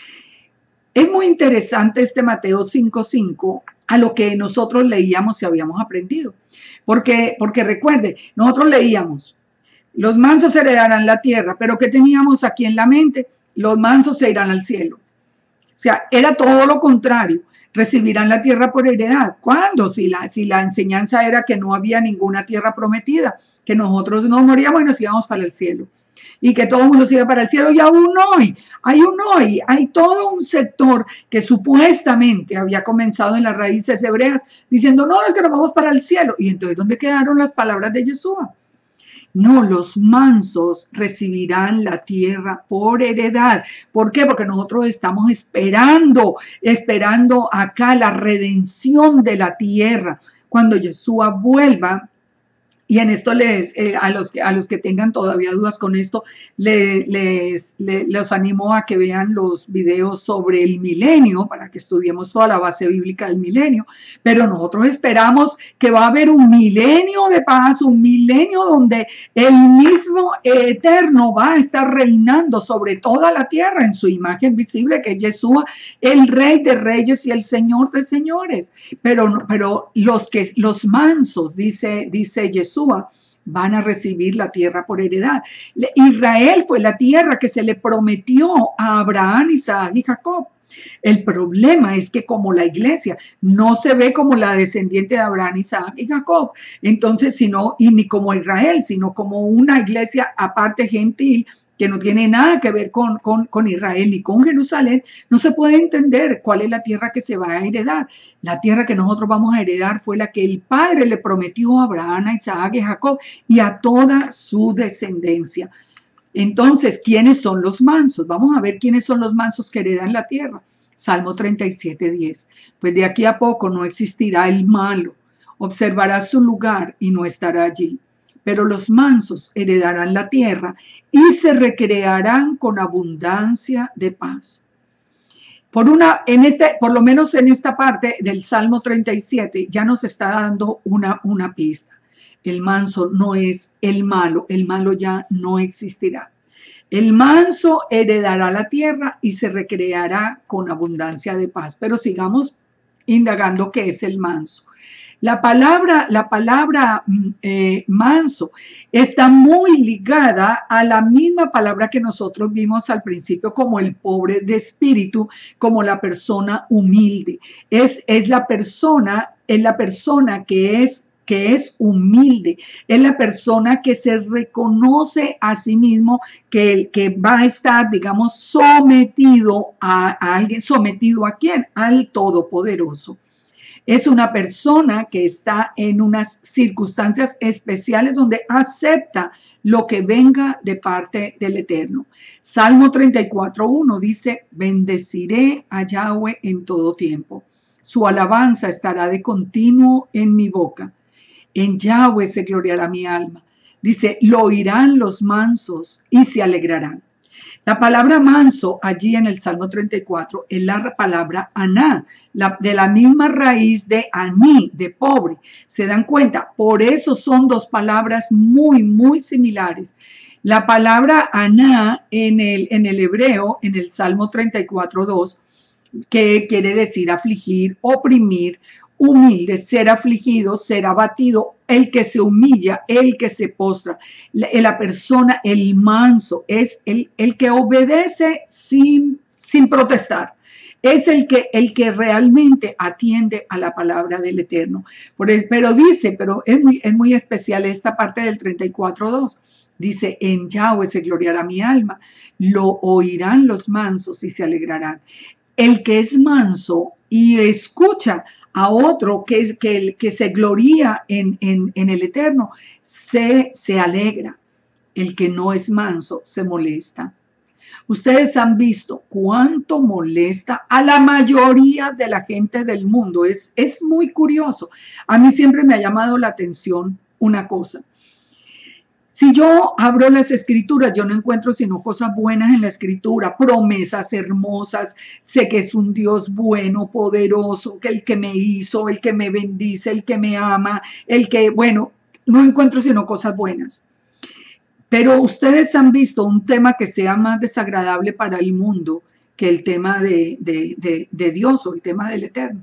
Es muy interesante este Mateo 5:5 a lo que nosotros leíamos y habíamos aprendido. Porque recuerde, nosotros leíamos, los mansos heredarán la tierra, pero ¿qué teníamos aquí en la mente? Los mansos se irán al cielo. O sea, era todo lo contrario. Recibirán la tierra por heredad. ¿Cuándo? Si la enseñanza era que no había ninguna tierra prometida, que nosotros nos moríamos y nos íbamos para el cielo. y que todo el mundo se iba para el cielo, y aún hoy, hay todo un sector que supuestamente había comenzado en las raíces hebreas diciendo, no, es que nos vamos para el cielo. Y entonces, ¿dónde quedaron las palabras de Yeshua? No, los mansos recibirán la tierra por heredad. ¿Por qué? Porque nosotros estamos esperando acá la redención de la tierra. Cuando Yeshua vuelva, y en esto a los que tengan todavía dudas con esto, los animo a que vean los videos sobre el milenio, para que estudiemos toda la base bíblica del milenio. Pero nosotros esperamos que va a haber un milenio de paz, un milenio donde el mismo eterno va a estar reinando sobre toda la tierra en su imagen visible, que es Yeshua, el Rey de Reyes y el Señor de Señores. Pero los mansos, dice Yeshua, van a recibir la tierra por heredad. Israel fue la tierra que se le prometió a Abraham, Isaac y Jacob. El problema es que como la iglesia no se ve como la descendiente de Abraham, Isaac y Jacob, entonces ni como Israel, sino como una iglesia aparte gentil, que no tiene nada que ver con Israel ni con Jerusalén, no se puede entender cuál es la tierra que se va a heredar. La tierra que nosotros vamos a heredar fue la que el Padre le prometió a Abraham, a Isaac y a Jacob y a toda su descendencia. Entonces, ¿quiénes son los mansos? Vamos a ver quiénes son los mansos que heredan la tierra. Salmo 37:10. Pues de aquí a poco no existirá el malo, observará su lugar y no estará allí. Pero los mansos heredarán la tierra y se recrearán con abundancia de paz. Por lo menos en esta parte del Salmo 37 ya nos está dando una pista. El manso no es el malo ya no existirá. El manso heredará la tierra y se recreará con abundancia de paz. Pero sigamos indagando qué es el manso. La palabra manso está muy ligada a la misma palabra que nosotros vimos al principio como el pobre de espíritu, como la persona humilde. Es la persona que es humilde, es la persona que se reconoce a sí mismo que va a estar, digamos, sometido a alguien. ¿Sometido a quién? Al Todopoderoso. Es una persona que está en unas circunstancias especiales donde acepta lo que venga de parte del Eterno. Salmo 34:1 dice, bendeciré a Yahweh en todo tiempo. Su alabanza estará de continuo en mi boca. En Yahweh se gloriará mi alma. Dice, lo oirán los mansos y se alegrarán. La palabra manso allí en el Salmo 34 es la palabra aná, de la misma raíz de aní, de pobre. ¿Se dan cuenta? Por eso son dos palabras muy, muy similares. La palabra aná en el hebreo, en el Salmo 34:2, que quiere decir afligir, oprimir, humilde, ser afligido, ser abatido, el que se humilla, el que se postra. La persona, el manso, es el que obedece sin protestar. Es el que realmente atiende a la palabra del Eterno. Pero es muy especial esta parte del 34:2. Dice, en Yahweh se gloriará mi alma, lo oirán los mansos y se alegrarán. El que es manso y escucha a otro que se gloría en el Eterno, se alegra. El que no es manso se molesta. Ustedes han visto cuánto molesta a la mayoría de la gente del mundo. Es muy curioso. A mí siempre me ha llamado la atención una cosa. Si yo abro las escrituras, yo no encuentro sino cosas buenas en la escritura, promesas hermosas, sé que es un Dios bueno, poderoso, que el que me hizo, el que me bendice, el que me ama, no encuentro sino cosas buenas. Pero ustedes han visto un tema que sea más desagradable para el mundo que el tema de Dios o el tema del Eterno.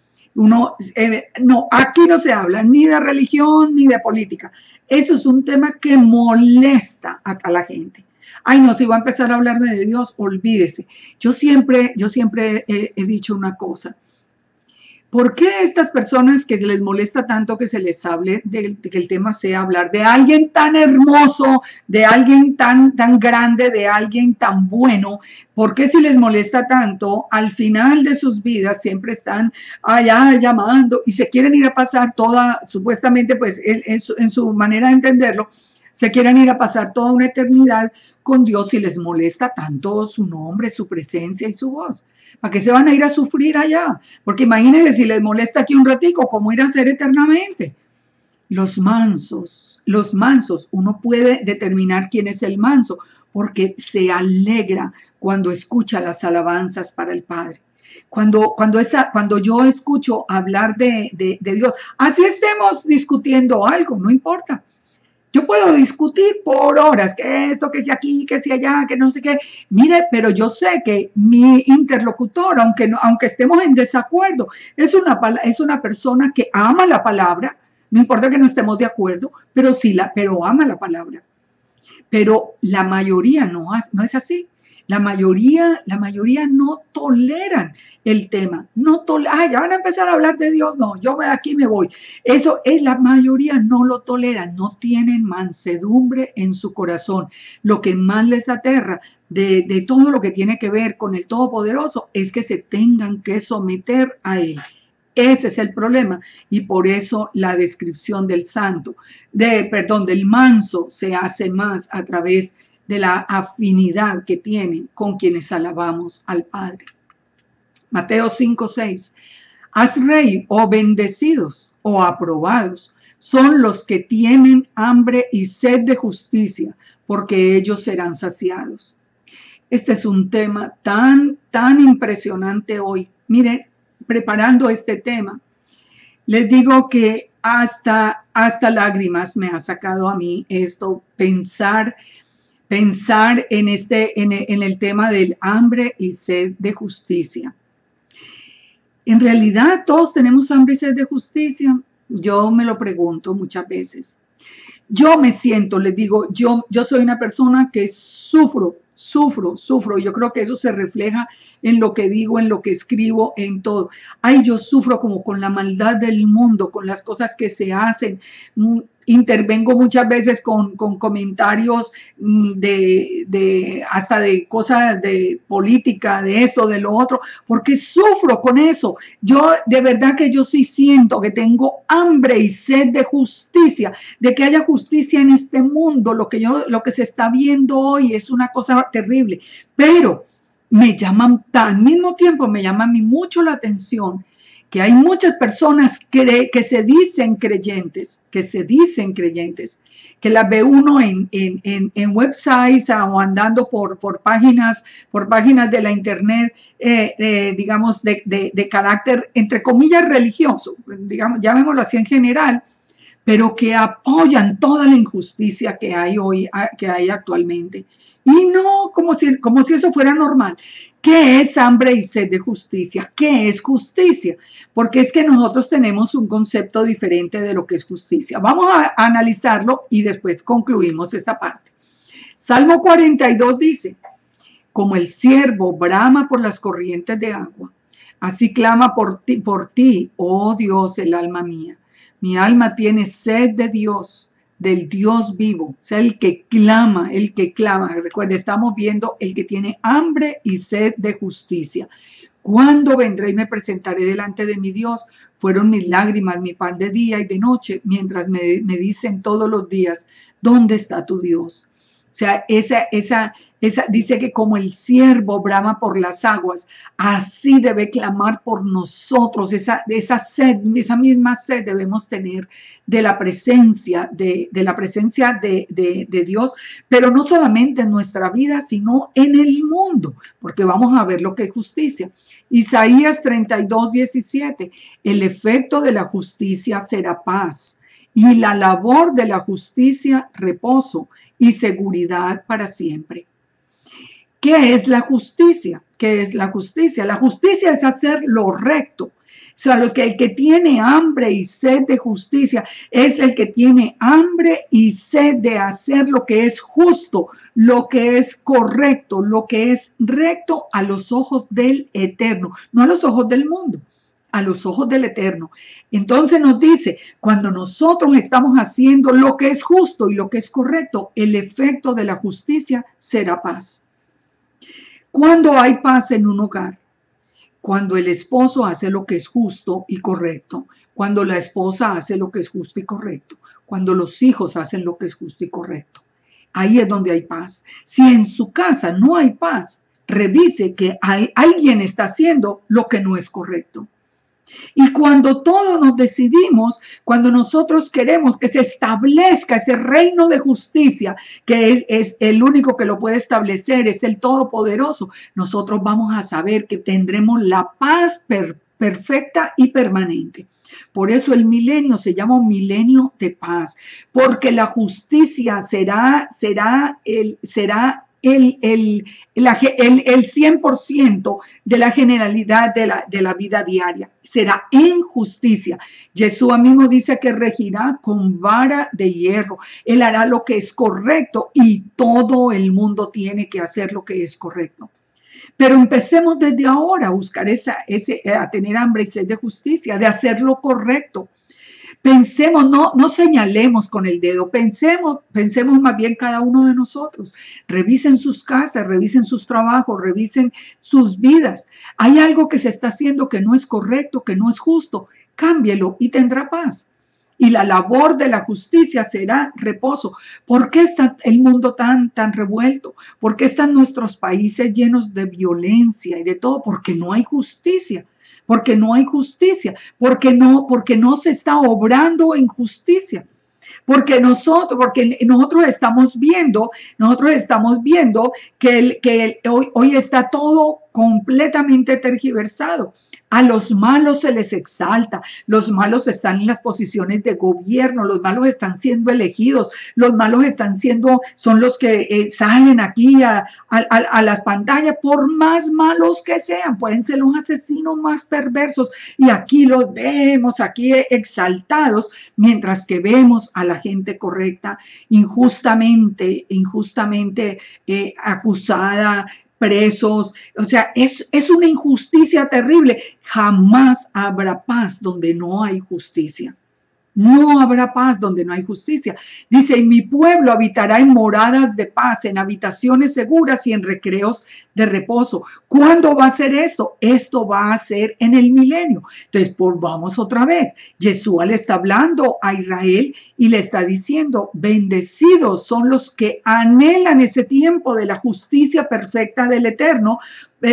Aquí no se habla ni de religión ni de política. Eso es un tema que molesta a la gente. Ay, no, si va a empezar a hablarme de Dios, olvídese. Yo siempre he dicho una cosa. ¿Por qué estas personas que les molesta tanto que se les hable de que el tema sea hablar de alguien tan hermoso, de alguien tan grande, de alguien tan bueno? ¿Por qué si les molesta tanto, al final de sus vidas siempre están allá llamando y se quieren ir a pasar toda, supuestamente pues en su manera de entenderlo, se quieren ir a pasar toda una eternidad con Dios si les molesta tanto su nombre, su presencia y su voz? ¿Para qué se van a ir a sufrir allá? Porque imagínense si les molesta aquí un ratico, ¿cómo ir a ser eternamente? Los mansos, uno puede determinar quién es el manso, porque se alegra cuando escucha las alabanzas para el Padre. Cuando yo escucho hablar de Dios, así estemos discutiendo algo, no importa. Yo puedo discutir por horas, que esto, que si aquí, que si allá, que no sé qué. Mire, pero yo sé que mi interlocutor, aunque estemos en desacuerdo, es una persona que ama la palabra, no importa que no estemos de acuerdo, pero ama la palabra. Pero la mayoría no es así. La mayoría no toleran el tema. Ya van a empezar a hablar de Dios. No, yo aquí me voy. Eso es, la mayoría no lo toleran. No tienen mansedumbre en su corazón. Lo que más les aterra de todo lo que tiene que ver con el Todopoderoso es que se tengan que someter a Él. Ese es el problema, y por eso la descripción del del manso se hace más a través de la afinidad que tiene con quienes alabamos al Padre. Mateo 5:6. Haz rey o bendecidos o aprobados son los que tienen hambre y sed de justicia, porque ellos serán saciados. Este es un tema tan impresionante hoy. Mire, preparando este tema, les digo que hasta lágrimas me ha sacado a mí esto, pensar en el tema del hambre y sed de justicia. En realidad todos tenemos hambre y sed de justicia. Yo me lo pregunto muchas veces. Yo me siento, les digo, yo soy una persona que sufro. Yo creo que eso se refleja en lo que digo, en lo que escribo, en todo. Ay, yo sufro como con la maldad del mundo, con las cosas que se hacen. Intervengo muchas veces con comentarios hasta de cosas de política, de esto, de lo otro, porque sufro con eso. Yo de verdad que yo sí siento que tengo hambre y sed de justicia, de que haya justicia en este mundo. Lo que se está viendo hoy es una cosa terrible, pero al mismo tiempo me llama a mí mucho la atención que hay muchas personas que se dicen creyentes, que las ve uno en websites o andando por páginas de la internet, digamos, de carácter, entre comillas, religioso, digamos, llamémoslo así en general, pero que apoyan toda la injusticia que hay actualmente. Y no como si eso fuera normal. ¿Qué es hambre y sed de justicia? ¿Qué es justicia? Porque es que nosotros tenemos un concepto diferente de lo que es justicia. Vamos a analizarlo y después concluimos esta parte. Salmo 42 dice: como el ciervo brama por las corrientes de agua, así clama por ti, oh Dios, el alma mía. Mi alma tiene sed de Dios, del Dios vivo, o sea, el que clama. Recuerde, estamos viendo el que tiene hambre y sed de justicia. ¿Cuándo vendré y me presentaré delante de mi Dios? Fueron mis lágrimas, mi pan de día y de noche, mientras me dicen todos los días, ¿dónde está tu Dios? O sea, esa dice que como el ciervo brama por las aguas, así debe clamar por nosotros. Esa misma sed debemos tener de la presencia de Dios, pero no solamente en nuestra vida, sino en el mundo, porque vamos a ver lo que es justicia. Isaías 32:17, el efecto de la justicia será paz, y la labor de la justicia reposo y seguridad para siempre. ¿Qué es la justicia? ¿Qué es la justicia? La justicia es hacer lo recto. O sea, el que tiene hambre y sed de justicia es el que tiene hambre y sed de hacer lo que es justo, lo que es correcto, lo que es recto a los ojos del Eterno, no a los ojos del mundo. a los ojos del Eterno. Entonces nos dice, cuando nosotros estamos haciendo lo que es justo y lo que es correcto, el efecto de la justicia será paz. ¿Cuándo hay paz en un hogar? Cuando el esposo hace lo que es justo y correcto, cuando la esposa hace lo que es justo y correcto, cuando los hijos hacen lo que es justo y correcto. Ahí es donde hay paz. Si en su casa no hay paz, revise que alguien está haciendo lo que no es correcto. Y cuando todos nos decidimos, cuando nosotros queremos que se establezca ese reino de justicia, que es el único que lo puede establecer, es el Todopoderoso, nosotros vamos a saber que tendremos la paz perfecta y permanente. Por eso el milenio se llama un milenio de paz, porque la justicia será el 100% de la generalidad de la vida diaria. Será en justicia. Yeshua mismo dice que regirá con vara de hierro. Él hará lo que es correcto y todo el mundo tiene que hacer lo que es correcto. Pero empecemos desde ahora a buscar a tener hambre y sed de justicia, de hacer lo correcto. Pensemos, no señalemos con el dedo, pensemos más bien cada uno de nosotros. Revisen sus casas, revisen sus trabajos, revisen sus vidas. Hay algo que se está haciendo que no es correcto, que no es justo. Cámbielo y tendrá paz. Y la labor de la justicia será reposo. ¿Por qué está el mundo tan revuelto? ¿Por qué están nuestros países llenos de violencia y de todo? Porque no hay justicia. Porque no hay justicia, porque no se está obrando en justicia, porque nosotros estamos viendo que hoy está todo completamente tergiversado. A los malos se les exalta, los malos están en las posiciones de gobierno, los malos están siendo elegidos, los malos son los que salen aquí a las pantallas, por más malos que sean, pueden ser los asesinos más perversos, y aquí los vemos, aquí exaltados, mientras que vemos a la gente correcta injustamente acusada, presos. O sea, es una injusticia terrible. Jamás habrá paz donde no hay justicia. No habrá paz donde no hay justicia. Dice, y mi pueblo habitará en moradas de paz, en habitaciones seguras y en recreos de reposo. ¿Cuándo va a ser esto? Esto va a ser en el milenio. Entonces, vamos otra vez. Yeshua le está hablando a Israel y le está diciendo, bendecidos son los que anhelan ese tiempo de la justicia perfecta del Eterno.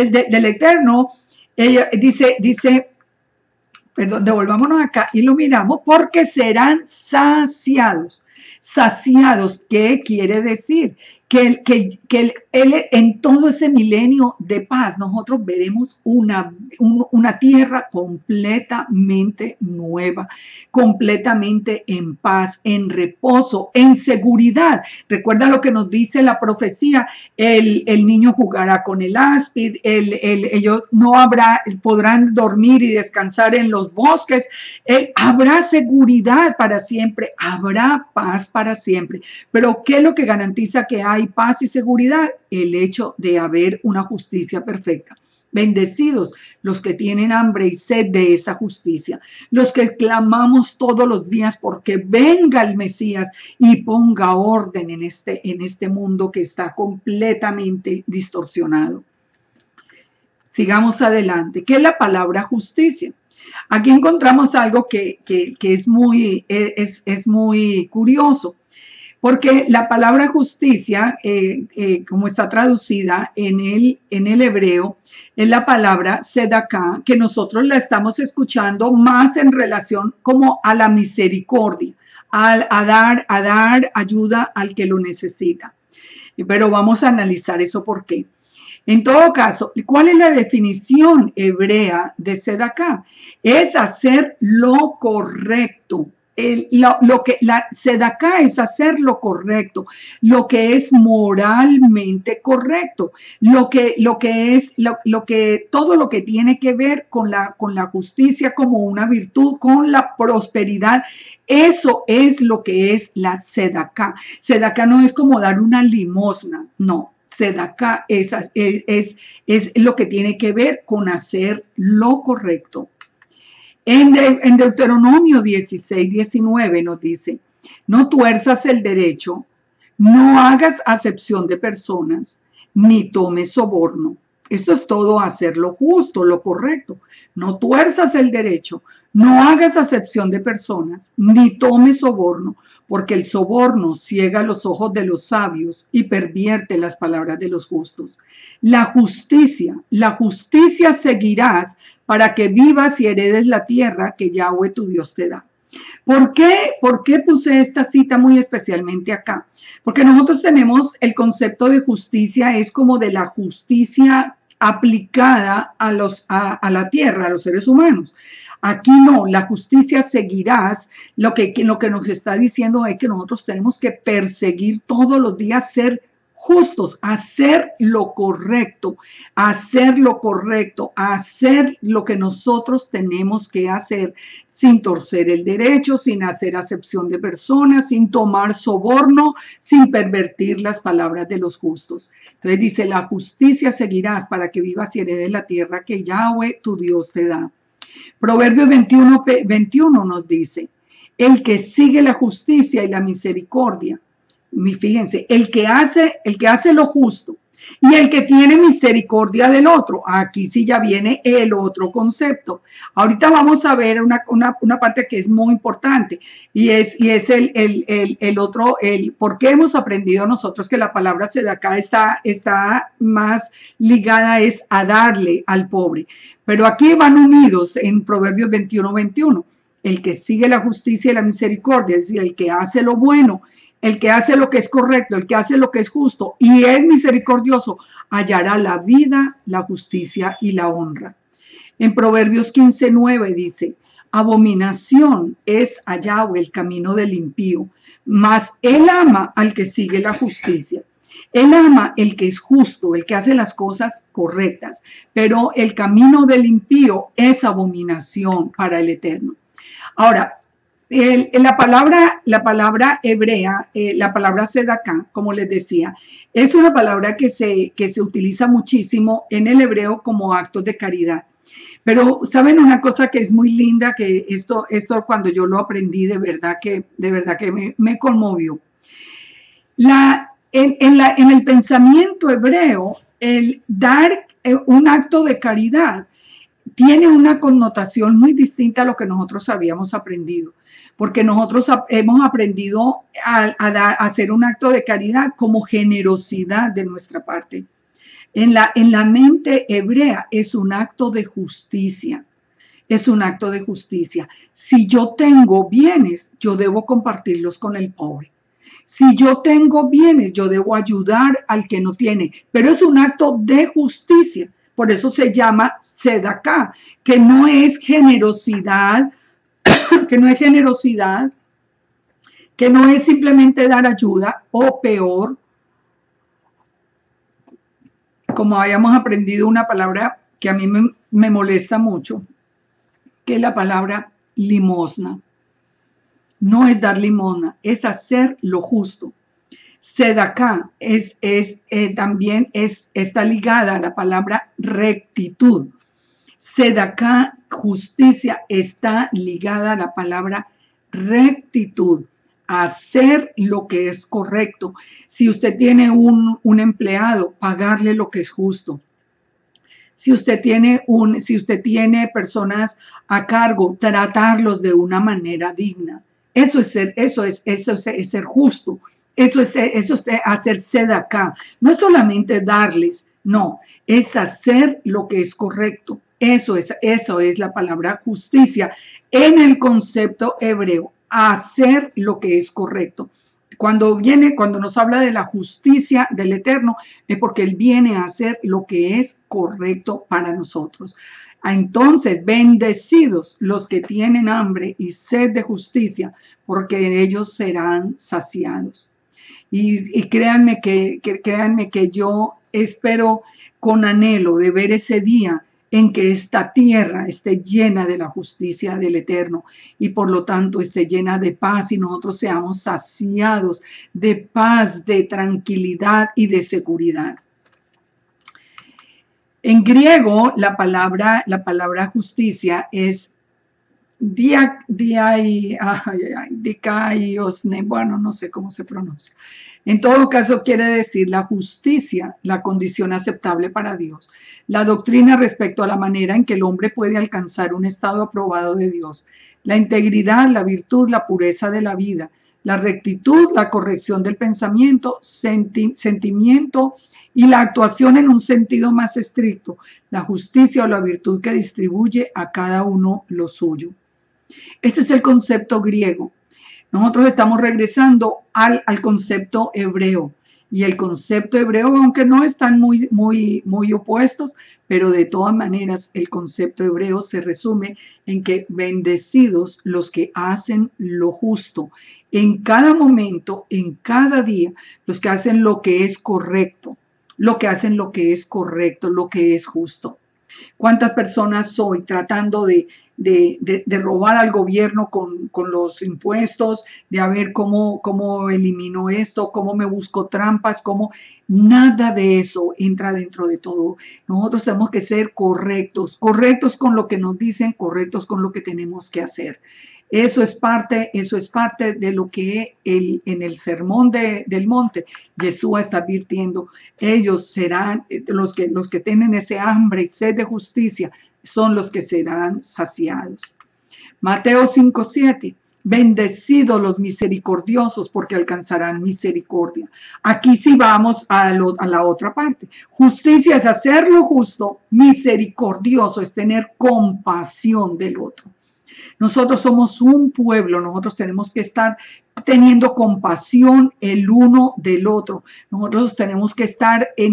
Ella dice, perdón, devolvámonos acá y lo miramos, porque serán saciados. Saciados, ¿qué quiere decir? Que en todo ese milenio de paz nosotros veremos una tierra completamente nueva, completamente en paz, en reposo, en seguridad. Recuerda lo que nos dice la profecía, el niño jugará con el áspid, ellos podrán dormir y descansar en los bosques, habrá seguridad para siempre, habrá paz para siempre. Pero ¿qué es lo que garantiza que hay paz y seguridad? El hecho de haber una justicia perfecta. Bendecidos los que tienen hambre y sed de esa justicia, los que clamamos todos los días porque venga el Mesías y ponga orden en este mundo que está completamente distorsionado. Sigamos adelante. ¿Qué es la palabra justicia? Aquí encontramos algo que es muy curioso. Porque la palabra justicia, como está traducida en el hebreo, es la palabra sedaká, que nosotros la estamos escuchando más en relación como a la misericordia, a dar ayuda al que lo necesita. Pero vamos a analizar eso por qué. En todo caso, ¿cuál es la definición hebrea de sedaká? Es hacer lo correcto. La sedaká es hacer lo correcto, lo que es moralmente correcto, todo lo que tiene que ver con la justicia como una virtud, con la prosperidad. Eso es lo que es la sedaká. Sedaká no es como dar una limosna, no. Sedaká es lo que tiene que ver con hacer lo correcto. En Deuteronomio 16, 19 nos dice, no tuerzas el derecho, no hagas acepción de personas, ni tomes soborno. Esto es todo hacer lo justo, lo correcto. No tuerzas el derecho, no hagas acepción de personas, ni tomes soborno, porque el soborno ciega los ojos de los sabios y pervierte las palabras de los justos. La justicia seguirás para que vivas y heredes la tierra que Yahweh tu Dios te da. ¿Por qué puse esta cita muy especialmente acá? Porque nosotros tenemos el concepto de justicia, es como de la justicia aplicada a la tierra, a los seres humanos. Aquí no, la justicia seguirás. Lo que nos está diciendo es que nosotros tenemos que perseguir todos los días, ser justos, hacer lo correcto, hacer lo que nosotros tenemos que hacer sin torcer el derecho, sin hacer acepción de personas, sin tomar soborno, sin pervertir las palabras de los justos. Entonces dice, la justicia seguirás para que vivas y heredes la tierra que Yahweh tu Dios te da. Proverbios 21 nos dice, el que sigue la justicia y la misericordia, fíjense, el que hace lo justo y el que tiene misericordia del otro. Aquí sí ya viene el otro concepto. Ahorita vamos a ver una parte que es muy importante y es el otro, por qué hemos aprendido nosotros que la palabra sedaká está más ligada es a darle al pobre. Pero aquí van unidos en Proverbios 21. El que sigue la justicia y la misericordia, es decir, el que hace lo bueno, el que hace lo que es correcto, el que hace lo que es justo y es misericordioso, hallará la vida, la justicia y la honra. En Proverbios 15:9 dice, abominación es a Yahweh el camino del impío, mas él ama al que sigue la justicia. Él ama el que es justo, el que hace las cosas correctas, pero el camino del impío es abominación para el Eterno. Ahora, la palabra hebrea, la palabra sedaká, como les decía, es una palabra que se utiliza muchísimo en el hebreo como actos de caridad. Pero saben una cosa que es muy linda, que esto cuando yo lo aprendí de verdad que me conmovió. En el pensamiento hebreo, el dar un acto de caridad tiene una connotación muy distinta a lo que nosotros habíamos aprendido, porque nosotros hemos aprendido a hacer un acto de caridad como generosidad de nuestra parte. En la mente hebrea es un acto de justicia, es un acto de justicia. Si yo tengo bienes, yo debo compartirlos con el pobre. Si yo tengo bienes, yo debo ayudar al que no tiene, pero es un acto de justicia. Por eso se llama sedaká, que no es generosidad, que no es simplemente dar ayuda, o peor, como habíamos aprendido una palabra que a mí me molesta mucho, que es la palabra limosna. No es dar limosna, es hacer lo justo. Sedaká también está ligada a la palabra rectitud. Sedaká, justicia, está ligada a la palabra rectitud. Hacer lo que es correcto. Si usted tiene un empleado, pagarle lo que es justo. Si usted tiene personas a cargo, tratarlos de una manera digna. Eso es ser justo. Eso es hacer sedaká. No es solamente darles, no, es hacer lo que es correcto. Eso es la palabra justicia en el concepto hebreo, hacer lo que es correcto. Cuando nos habla de la justicia del Eterno, es porque Él viene a hacer lo que es correcto para nosotros. Entonces, bendecidos los que tienen hambre y sed de justicia, porque ellos serán saciados. Y créanme que yo espero con anhelo de ver ese día en que esta tierra esté llena de la justicia del Eterno y por lo tanto esté llena de paz y nosotros seamos saciados de paz, de tranquilidad y de seguridad. En griego la palabra justicia es Dikaiosne, bueno, no sé cómo se pronuncia. En todo caso, quiere decir la justicia, la condición aceptable para Dios. La doctrina respecto a la manera en que el hombre puede alcanzar un estado aprobado de Dios. La integridad, la virtud, la pureza de la vida. La rectitud, la corrección del pensamiento, sentimiento y la actuación en un sentido más estricto. La justicia o la virtud que distribuye a cada uno lo suyo. Este es el concepto griego. Nosotros estamos regresando al concepto hebreo. Y el concepto hebreo, aunque no están muy opuestos, pero de todas maneras el concepto hebreo se resume en que bendecidos los que hacen lo justo. En cada momento, en cada día, los que hacen lo que es correcto, lo que hacen lo que es correcto, lo que es justo. ¿Cuántas personas hoy tratando de robar al gobierno con los impuestos, de a ver cómo elimino esto, cómo me busco trampas, cómo nada de eso entra dentro de todo? Nosotros tenemos que ser correctos, correctos con lo que nos dicen, correctos con lo que tenemos que hacer. Eso es parte de lo que en el sermón del monte Jesús está advirtiendo. Ellos serán los que tienen ese hambre y sed de justicia, son los que serán saciados. Mateo 5:7. Bendecidos los misericordiosos porque alcanzarán misericordia. Aquí sí vamos a la otra parte. Justicia es hacer lo justo, misericordioso es tener compasión del otro. Nosotros somos un pueblo, nosotros tenemos que estar teniendo compasión el uno del otro. Nosotros tenemos que estar en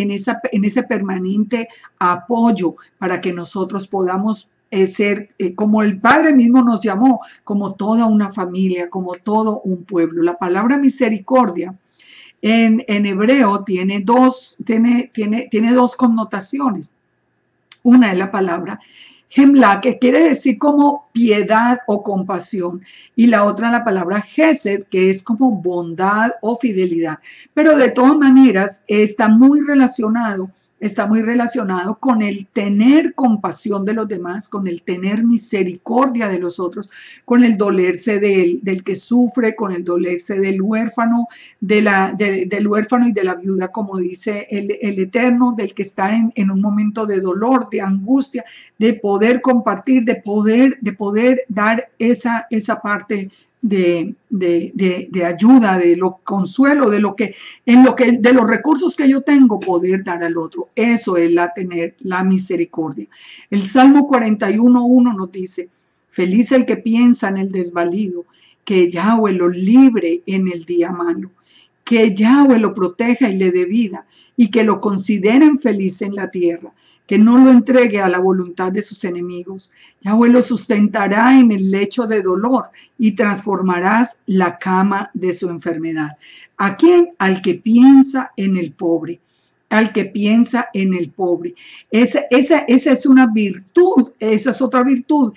ese permanente apoyo para que nosotros podamos ser, como el Padre mismo nos llamó, como toda una familia, como todo un pueblo. La palabra misericordia en hebreo tiene dos connotaciones. Una es la palabra Hemla, que quiere decir como piedad o compasión, y la otra la palabra Gesed, que es como bondad o fidelidad. Pero de todas maneras está muy relacionado con el tener compasión de los demás, con el tener misericordia de los otros, con el dolerse del que sufre, con el dolerse del huérfano, del huérfano y de la viuda, como dice el Eterno, del que está en un momento de dolor, de angustia, de poder compartir, de poder dar esa parte de ayuda, de lo consuelo, de los recursos que yo tengo, poder dar al otro. Eso es tener la misericordia. El Salmo 41:1 nos dice: feliz el que piensa en el desvalido, que Yahweh lo libre en el día malo, que Yahweh lo proteja y le dé vida, y que lo consideren feliz en la tierra, que no lo entregue a la voluntad de sus enemigos. Yahweh lo sustentará en el lecho de dolor y transformarás la cama de su enfermedad. ¿A quién? Al que piensa en el pobre. Al que piensa en el pobre. Esa es una virtud, esa es otra virtud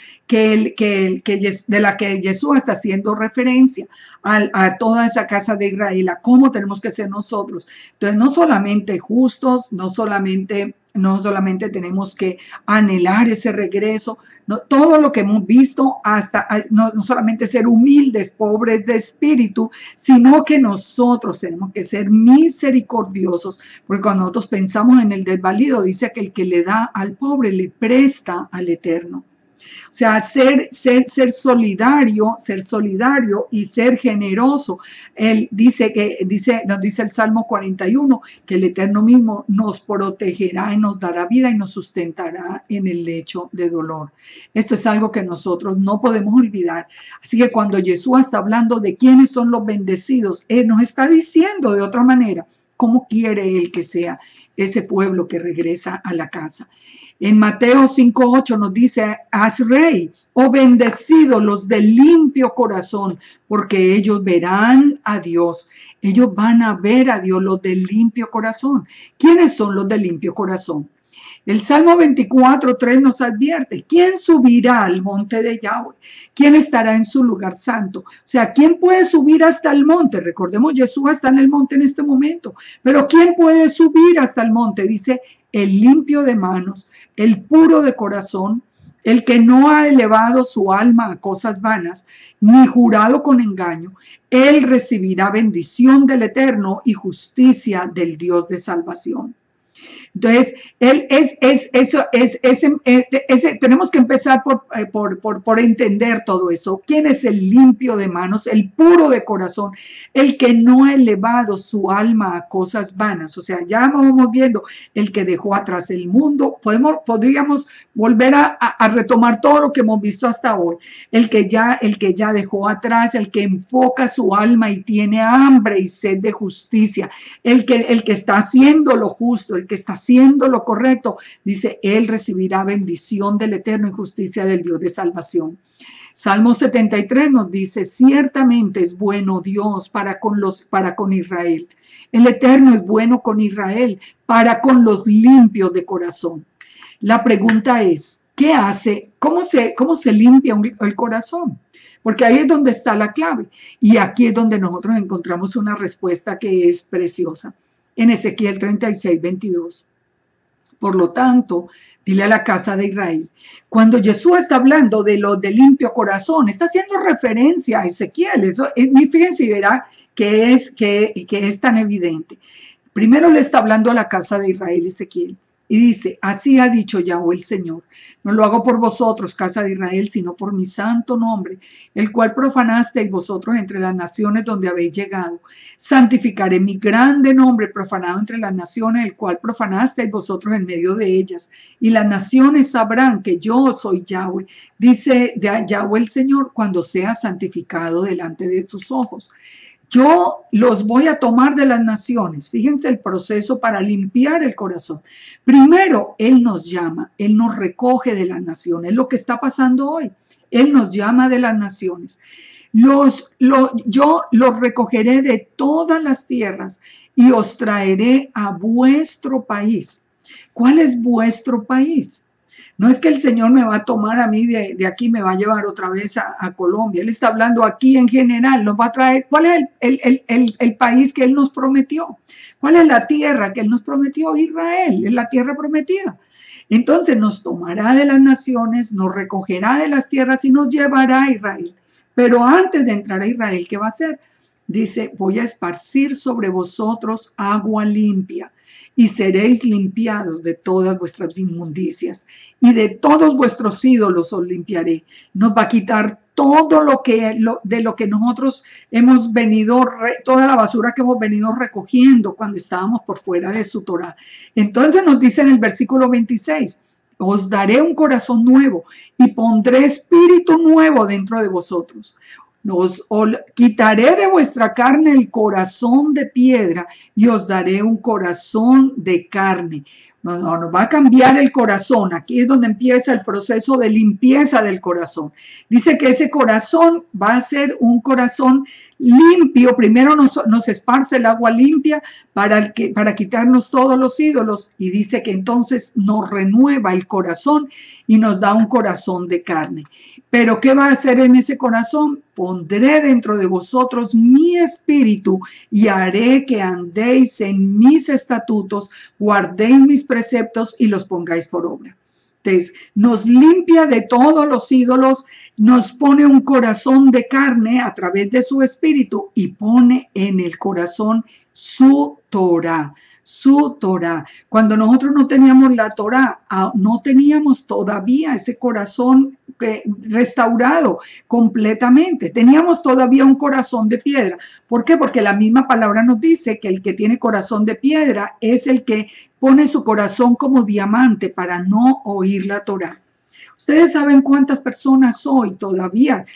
de la que Jesús está haciendo referencia a toda esa casa de Israel, a cómo tenemos que ser nosotros. Entonces, no solamente justos, no solamente tenemos que anhelar ese regreso, no, todo lo que hemos visto, no solamente ser humildes, pobres de espíritu, sino que nosotros tenemos que ser misericordiosos, porque cuando nosotros pensamos en el desvalido, dice que el que le da al pobre le presta al Eterno. O sea, ser solidario y ser generoso. Él nos dice el Salmo 41, que el Eterno mismo nos protegerá y nos dará vida y nos sustentará en el lecho de dolor. Esto es algo que nosotros no podemos olvidar. Así que cuando Jesús está hablando de quiénes son los bendecidos, Él nos está diciendo de otra manera cómo quiere Él que sea ese pueblo que regresa a la casa. En Mateo 5:8 nos dice: haz rey o bendecidos los de limpio corazón, porque ellos verán a Dios. Ellos van a ver a Dios, los de limpio corazón. ¿Quiénes son los de limpio corazón? El Salmo 24:3 nos advierte: ¿quién subirá al monte de Yahweh? ¿Quién estará en su lugar santo? O sea, ¿quién puede subir hasta el monte? Recordemos, Jesús está en el monte en este momento, pero ¿quién puede subir hasta el monte? Dice: el limpio de manos, el puro de corazón, El que no ha elevado su alma a cosas vanas, ni jurado con engaño, él recibirá bendición del Eterno y justicia del Dios de salvación. Entonces, tenemos que empezar por entender todo esto. ¿Quién es el limpio de manos, el puro de corazón, el que no ha elevado su alma a cosas vanas? O sea, ya vamos viendo el que dejó atrás el mundo. Podríamos volver a retomar todo lo que hemos visto hasta hoy. El que ya dejó atrás, el que enfoca su alma y tiene hambre y sed de justicia, el que está haciendo lo justo, el que está haciendo lo correcto, dice, él recibirá bendición del Eterno y justicia del Dios de salvación. Salmo 73 nos dice, ciertamente es bueno Dios para con Israel. El Eterno es bueno con Israel, para con los limpios de corazón. La pregunta es, ¿qué hace? ¿Cómo se limpia el corazón? Porque ahí es donde está la clave. Y aquí es donde nosotros encontramos una respuesta que es preciosa. En Ezequiel 36, 22. Por lo tanto, dile a la casa de Israel, cuando Jesús está hablando de lo de limpio corazón, está haciendo referencia a Ezequiel. Eso, fíjense y verá que es tan evidente. Primero le está hablando a la casa de Israel, Ezequiel, y dice, así ha dicho Yahweh el Señor, no lo hago por vosotros, casa de Israel, sino por mi santo nombre, el cual profanasteis vosotros entre las naciones donde habéis llegado. Santificaré mi grande nombre profanado entre las naciones, el cual profanasteis vosotros en medio de ellas. Y las naciones sabrán que yo soy Yahweh, dice Yahweh el Señor, cuando sea santificado delante de tus ojos. Yo los voy a tomar de las naciones. Fíjense el proceso para limpiar el corazón. Primero, Él nos llama, Él nos recoge de las naciones. Es lo que está pasando hoy. Él nos llama de las naciones. Yo los recogeré de todas las tierras y os traeré a vuestro país. ¿Cuál es vuestro país? No es que el Señor me va a tomar a mí de aquí, me va a llevar otra vez a Colombia. Él está hablando aquí en general, nos va a traer. ¿Cuál es el país que Él nos prometió? ¿Cuál es la tierra que Él nos prometió? Israel, es la tierra prometida. Entonces nos tomará de las naciones, nos recogerá de las tierras y nos llevará a Israel. Pero antes de entrar a Israel, ¿qué va a hacer? Dice, voy a esparcir sobre vosotros agua limpia. Y seréis limpiados de todas vuestras inmundicias, y de todos vuestros ídolos os limpiaré. Nos va a quitar todo de lo que nosotros hemos venido, toda la basura que hemos venido recogiendo cuando estábamos por fuera de su Torah. Entonces nos dice en el versículo 26, os daré un corazón nuevo y pondré espíritu nuevo dentro de vosotros. Os quitaré de vuestra carne el corazón de piedra y os daré un corazón de carne. Nos va a cambiar el corazón. Aquí es donde empieza el proceso de limpieza del corazón. Dice que ese corazón va a ser un corazón limpio. Primero nos esparce el agua limpia para quitarnos todos los ídolos. Y dice que entonces nos renueva el corazón y nos da un corazón de carne. Pero ¿qué va a hacer en ese corazón? Pondré dentro de vosotros mi espíritu y haré que andéis en mis estatutos, guardéis mis preceptos y los pongáis por obra. Entonces, nos limpia de todos los ídolos, nos pone un corazón de carne a través de su espíritu y pone en el corazón su Torah. Su Torah. Cuando nosotros no teníamos la Torah, no teníamos todavía ese corazón restaurado completamente. Teníamos todavía un corazón de piedra. ¿Por qué? Porque la misma palabra nos dice que el que tiene corazón de piedra es el que pone su corazón como diamante para no oír la Torah. Ustedes saben cuántas personas hoy todavía,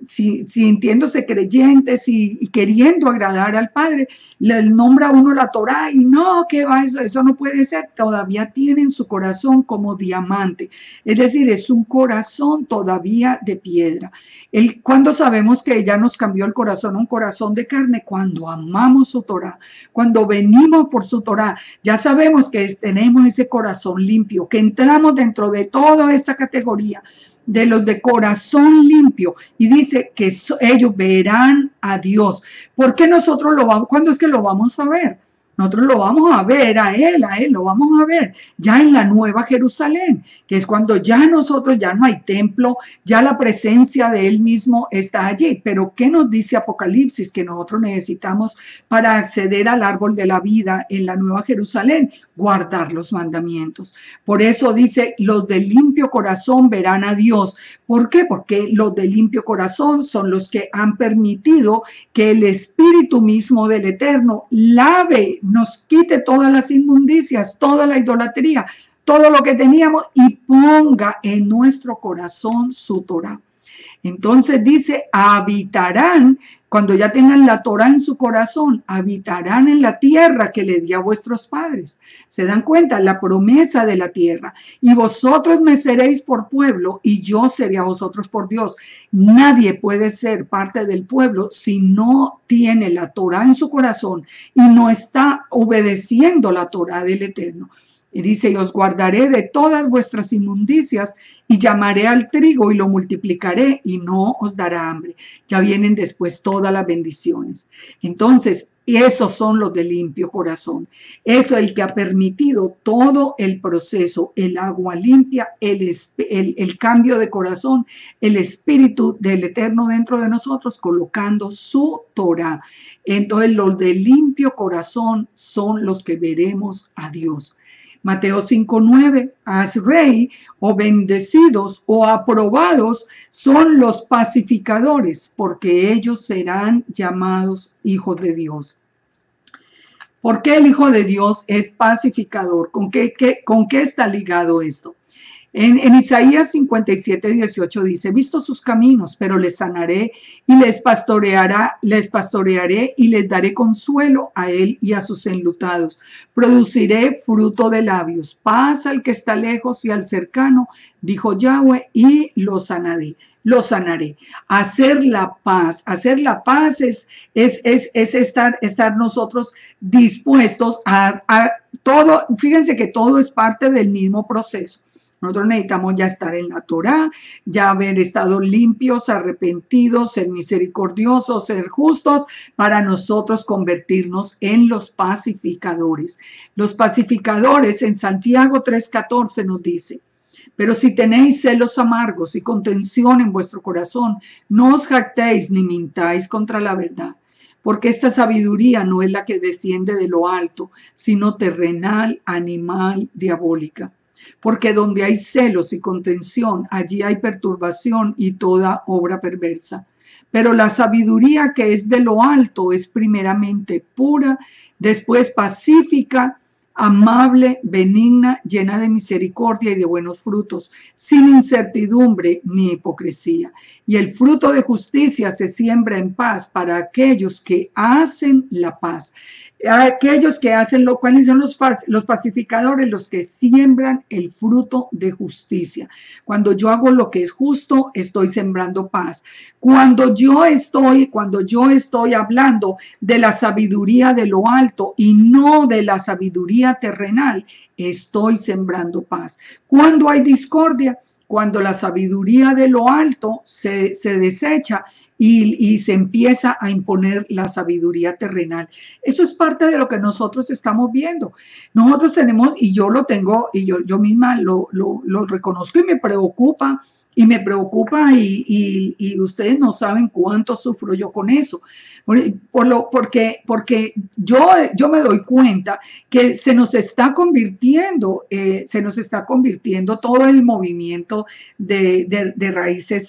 sintiéndose creyentes y queriendo agradar al Padre, le nombra a uno la Torah y no, ¿qué va? Eso no puede ser. Todavía tienen su corazón como diamante. Es decir, es un corazón todavía de piedra. Cuando sabemos que ya nos cambió el corazón a un corazón de carne, cuando amamos su Torah, cuando venimos por su Torah, ya sabemos que tenemos ese corazón limpio, que entramos dentro de toda esta categoría de los de corazón limpio, y dice que ellos verán a Dios. ¿Por qué nosotros lo vamos? ¿Cuándo es que lo vamos a ver? Nosotros lo vamos a ver a Él lo vamos a ver ya en la Nueva Jerusalén, que es cuando ya nosotros ya no hay templo, ya la presencia de Él mismo está allí. Pero ¿qué nos dice Apocalipsis que nosotros necesitamos para acceder al árbol de la vida en la Nueva Jerusalén? Guardar los mandamientos. Por eso dice, los de limpio corazón verán a Dios. ¿Por qué? Porque los de limpio corazón son los que han permitido que el Espíritu mismo del Eterno lave, nos quite todas las inmundicias, toda la idolatría, todo lo que teníamos y ponga en nuestro corazón su Torah. Entonces dice, habitarán, cuando ya tengan la Torah en su corazón, habitarán en la tierra que le di a vuestros padres. ¿Se dan cuenta? La promesa de la tierra. Y vosotros me seréis por pueblo y yo seré a vosotros por Dios. Nadie puede ser parte del pueblo si no tiene la Torah en su corazón y no está obedeciendo la Torah del Eterno. Y dice, y os guardaré de todas vuestras inmundicias y llamaré al trigo y lo multiplicaré y no os dará hambre. Ya vienen después todas las bendiciones. Entonces, esos son los de limpio corazón. Eso es el que ha permitido todo el proceso, el agua limpia, el cambio de corazón, el espíritu del Eterno dentro de nosotros, colocando su Torah. Entonces, los de limpio corazón son los que veremos a Dios. Mateo 5:9, haz rey o bendecidos o aprobados son los pacificadores, porque ellos serán llamados hijos de Dios. ¿Por qué el Hijo de Dios es pacificador? ¿Con qué está ligado esto? En Isaías 57:18 dice, visto sus caminos, pero les sanaré y les pastorearé y les daré consuelo a él y a sus enlutados. Produciré fruto de labios, paz al que está lejos y al cercano, dijo Yahweh, y lo sanaré. Hacer la paz es estar nosotros dispuestos a todo. Fíjense que todo es parte del mismo proceso. Nosotros necesitamos ya estar en la Torah, ya haber estado limpios, arrepentidos, ser misericordiosos, ser justos, para nosotros convertirnos en los pacificadores. Los pacificadores en Santiago 3:14 nos dice, pero si tenéis celos amargos y contención en vuestro corazón, no os jactéis ni mintáis contra la verdad. Porque esta sabiduría no es la que desciende de lo alto, sino terrenal, animal, diabólica. Porque donde hay celos y contención, allí hay perturbación y toda obra perversa. Pero la sabiduría que es de lo alto es primeramente pura, después pacífica, amable, benigna, llena de misericordia y de buenos frutos, sin incertidumbre ni hipocresía. Y el fruto de justicia se siembra en paz para aquellos que hacen la paz. Aquellos que hacen lo cual son los pacificadores, los que siembran el fruto de justicia. Cuando yo hago lo que es justo, estoy sembrando paz. Cuando yo estoy hablando de la sabiduría de lo alto y no de la sabiduría terrenal, estoy sembrando paz. Cuando hay discordia, cuando la sabiduría de lo alto se desecha y se empieza a imponer la sabiduría terrenal. Eso es parte de lo que nosotros estamos viendo. Nosotros tenemos, y yo lo tengo, y yo misma lo reconozco y me preocupa, y ustedes no saben cuánto sufro yo con eso. Porque yo me doy cuenta que se nos está convirtiendo todo el movimiento de raíces,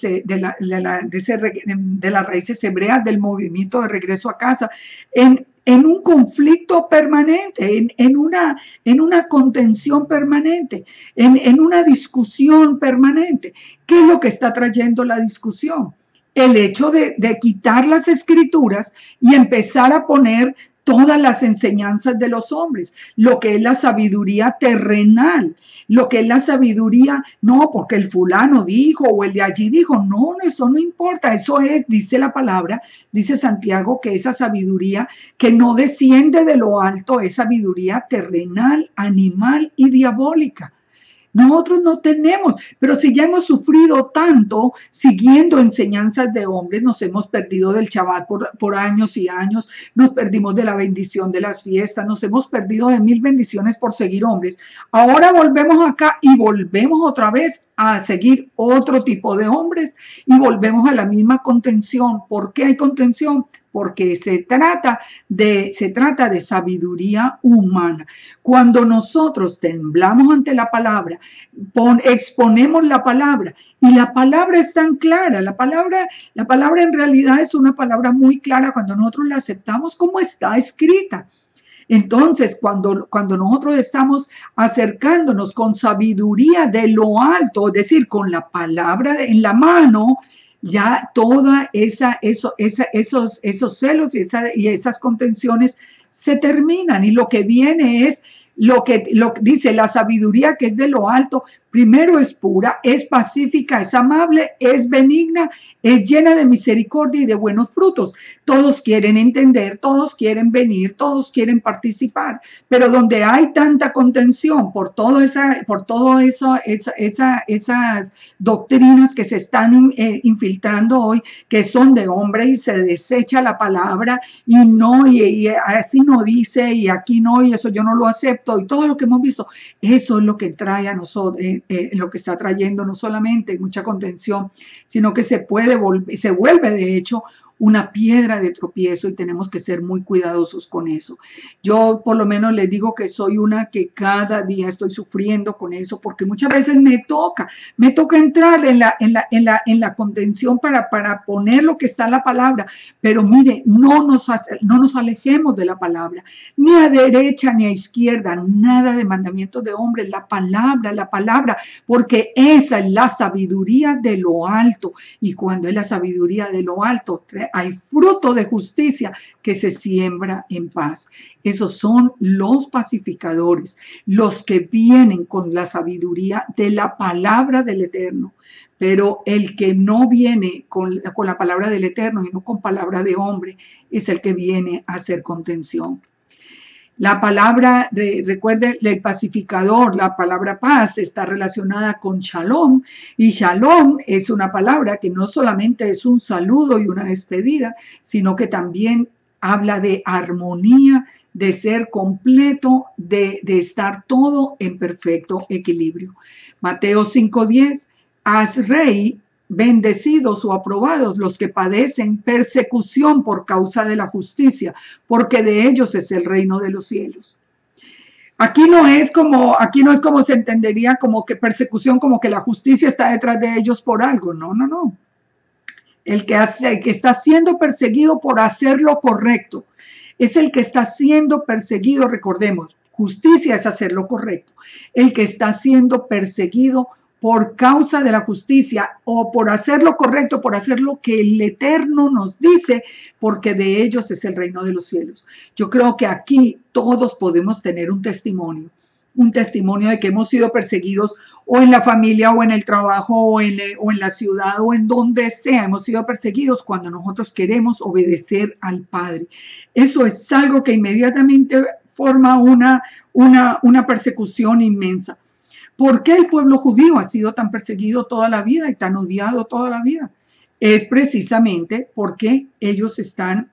de las raíces hebreas, del movimiento de regreso a casa, en un conflicto permanente, en una contención permanente, en una discusión permanente. ¿Qué es lo que está trayendo la discusión? El hecho de quitar las escrituras y empezar a poner todas las enseñanzas de los hombres, lo que es la sabiduría terrenal, lo que es la sabiduría, no, porque el fulano dijo o el de allí dijo, no, eso no importa, eso es, dice la palabra, dice Santiago, que esa sabiduría que no desciende de lo alto es sabiduría terrenal, animal y diabólica. Nosotros no tenemos, pero si ya hemos sufrido tanto siguiendo enseñanzas de hombres, nos hemos perdido del Shabbat por años y años, nos perdimos de la bendición de las fiestas, nos hemos perdido de 1000 bendiciones por seguir hombres. Ahora volvemos acá y volvemos otra vez a seguir otro tipo de hombres y volvemos a la misma contención. ¿Por qué hay contención? Porque se trata de sabiduría humana. Cuando nosotros temblamos ante la palabra, exponemos la palabra, y la palabra es tan clara, la palabra en realidad es una palabra muy clara cuando nosotros la aceptamos como está escrita. Entonces, cuando nosotros estamos acercándonos con sabiduría de lo alto, es decir, con la palabra en la mano, ya toda esos celos y esas contenciones se terminan, y lo que viene es lo que dice la sabiduría, que es de lo alto. Primero es pura, es pacífica, es amable, es benigna, es llena de misericordia y de buenos frutos. Todos quieren entender, todos quieren venir, todos quieren participar, pero donde hay tanta contención por todo eso, esas doctrinas que se están infiltrando hoy, que son de hombre, y se desecha la palabra y no, y así no dice, y aquí no, y eso yo no lo acepto, y todo lo que hemos visto, eso es lo que trae a nosotros, lo que está trayendo no solamente mucha contención, sino que se vuelve de hecho una piedra de tropiezo, y tenemos que ser muy cuidadosos con eso. Yo por lo menos les digo que soy una que cada día estoy sufriendo con eso, porque muchas veces me toca entrar en la contención para poner lo que está en la palabra, pero mire, no nos alejemos de la palabra, ni a derecha ni a izquierda, nada de mandamientos de hombres, la palabra, porque esa es la sabiduría de lo alto, y cuando es la sabiduría de lo alto, hay fruto de justicia que se siembra en paz. Esos son los pacificadores, los que vienen con la sabiduría de la palabra del Eterno. Pero el que no viene con la palabra del Eterno y no con palabra de hombre, es el que viene a hacer contención. La palabra, recuerden, el pacificador, la palabra paz está relacionada con shalom, y shalom es una palabra que no solamente es un saludo y una despedida, sino que también habla de armonía, de ser completo, de estar todo en perfecto equilibrio. Mateo 5:10, haz rey, bendecidos o aprobados los que padecen persecución por causa de la justicia, porque de ellos es el reino de los cielos. Aquí no es como se entendería como que persecución, como que la justicia está detrás de ellos por algo. No. El que está siendo perseguido por hacer lo correcto es el que está siendo perseguido. Recordemos, justicia es hacer lo correcto. El que está siendo perseguido por causa de la justicia, o por hacer lo correcto, por hacer lo que el Eterno nos dice, porque de ellos es el reino de los cielos. Yo creo que aquí todos podemos tener un testimonio de que hemos sido perseguidos, o en la familia, o en el trabajo, o en la ciudad, o en donde sea. Hemos sido perseguidos cuando nosotros queremos obedecer al Padre. Eso es algo que inmediatamente forma una persecución inmensa. ¿Por qué el pueblo judío ha sido tan perseguido toda la vida y tan odiado toda la vida? Es precisamente porque ellos están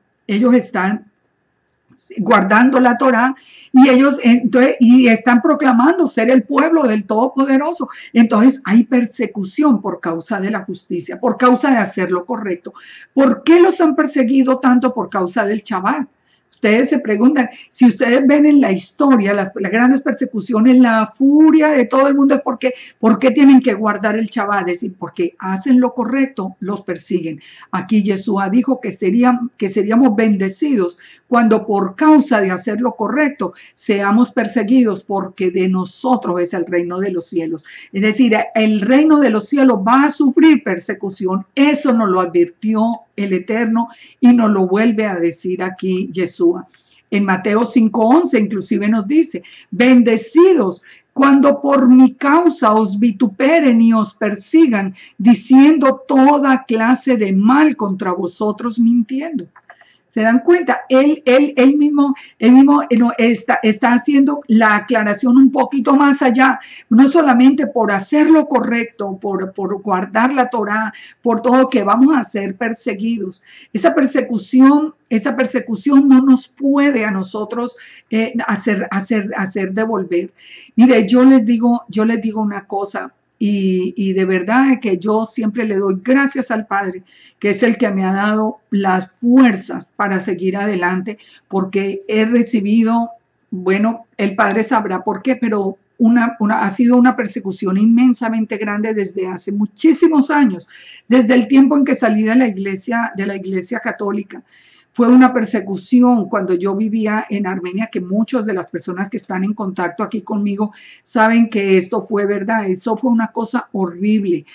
guardando la Torá, y están proclamando ser el pueblo del Todopoderoso. Entonces hay persecución por causa de la justicia, por causa de hacer lo correcto. ¿Por qué los han perseguido tanto? Por causa del Shabbat. Ustedes se preguntan, si ustedes ven en la historia las grandes persecuciones, la furia de todo el mundo es ¿por qué tienen que guardar el Shabbat? Es decir, porque hacen lo correcto, los persiguen. Aquí Yeshua dijo que seríamos bendecidos cuando por causa de hacer lo correcto seamos perseguidos, porque de nosotros es el reino de los cielos. Es decir, el reino de los cielos va a sufrir persecución. Eso nos lo advirtió el Eterno y nos lo vuelve a decir aquí Yeshua. En Mateo 5:11 inclusive nos dice, bendecidos cuando por mi causa os vituperen y os persigan, diciendo toda clase de mal contra vosotros mintiendo. ¿Se dan cuenta? Él mismo no, está haciendo la aclaración un poquito más allá, no solamente por hacer lo correcto, por guardar la Torá, por todo, que vamos a ser perseguidos. Esa persecución no nos puede a nosotros hacer devolver. Mire, yo les digo una cosa. Y de verdad que yo siempre le doy gracias al Padre, que es el que me ha dado las fuerzas para seguir adelante, porque he recibido, bueno, el Padre sabrá por qué, pero ha sido una persecución inmensamente grande desde hace muchísimos años, desde el tiempo en que salí de la iglesia católica. Fue una persecución cuando yo vivía en Armenia, que muchas de las personas que están en contacto aquí conmigo saben que esto fue verdad. Eso fue una cosa horrible,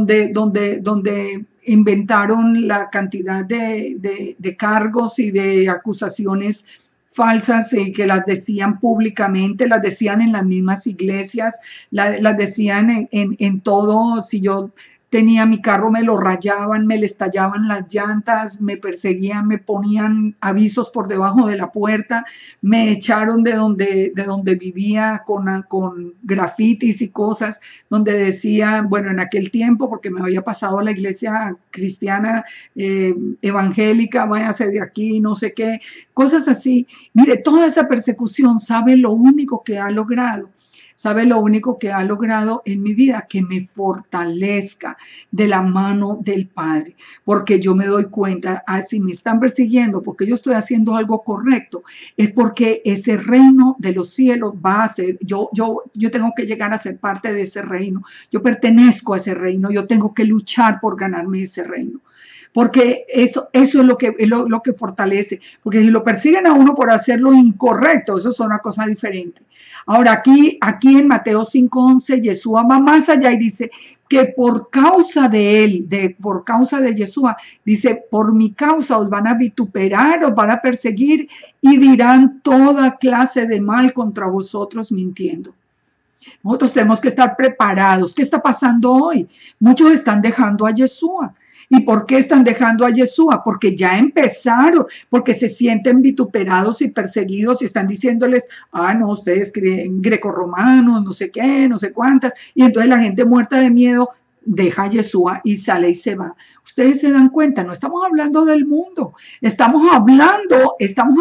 donde inventaron la cantidad de cargos y de acusaciones falsas que las decían públicamente, las decían en las mismas iglesias, las decían en todo. Si yo tenía mi carro, me lo rayaban, me le estallaban las llantas, me perseguían, me ponían avisos por debajo de la puerta, me echaron de donde vivía con grafitis y cosas, donde decía, bueno, en aquel tiempo, porque me había pasado a la iglesia cristiana evangélica, váyase de aquí, no sé qué, cosas así. Mire, toda esa persecución, ¿sabe lo único que ha logrado? ¿Sabe lo único que ha logrado en mi vida? Que me fortalezca de la mano del Padre, porque yo me doy cuenta, si me están persiguiendo porque yo estoy haciendo algo correcto, es porque ese reino de los cielos va a ser, yo tengo que llegar a ser parte de ese reino, yo pertenezco a ese reino, yo tengo que luchar por ganarme ese reino. Porque eso es lo que fortalece, porque si lo persiguen a uno por hacer lo incorrecto, eso es una cosa diferente. Ahora aquí en Mateo 5:11, Yeshua va más allá y dice que por causa de él, por causa de Yeshua, dice, por mi causa os van a vituperar, os van a perseguir y dirán toda clase de mal contra vosotros mintiendo. Nosotros tenemos que estar preparados. ¿Qué está pasando hoy? Muchos están dejando a Yeshua. ¿Y por qué están dejando a Yeshua? Porque ya empezaron, porque se sienten vituperados y perseguidos y están diciéndoles, no, ustedes creen grecorromanos, no sé qué, no sé cuántas, y entonces la gente muerta de miedo deja a Yeshua y sale y se va. Ustedes se dan cuenta, no estamos hablando del mundo, estamos hablando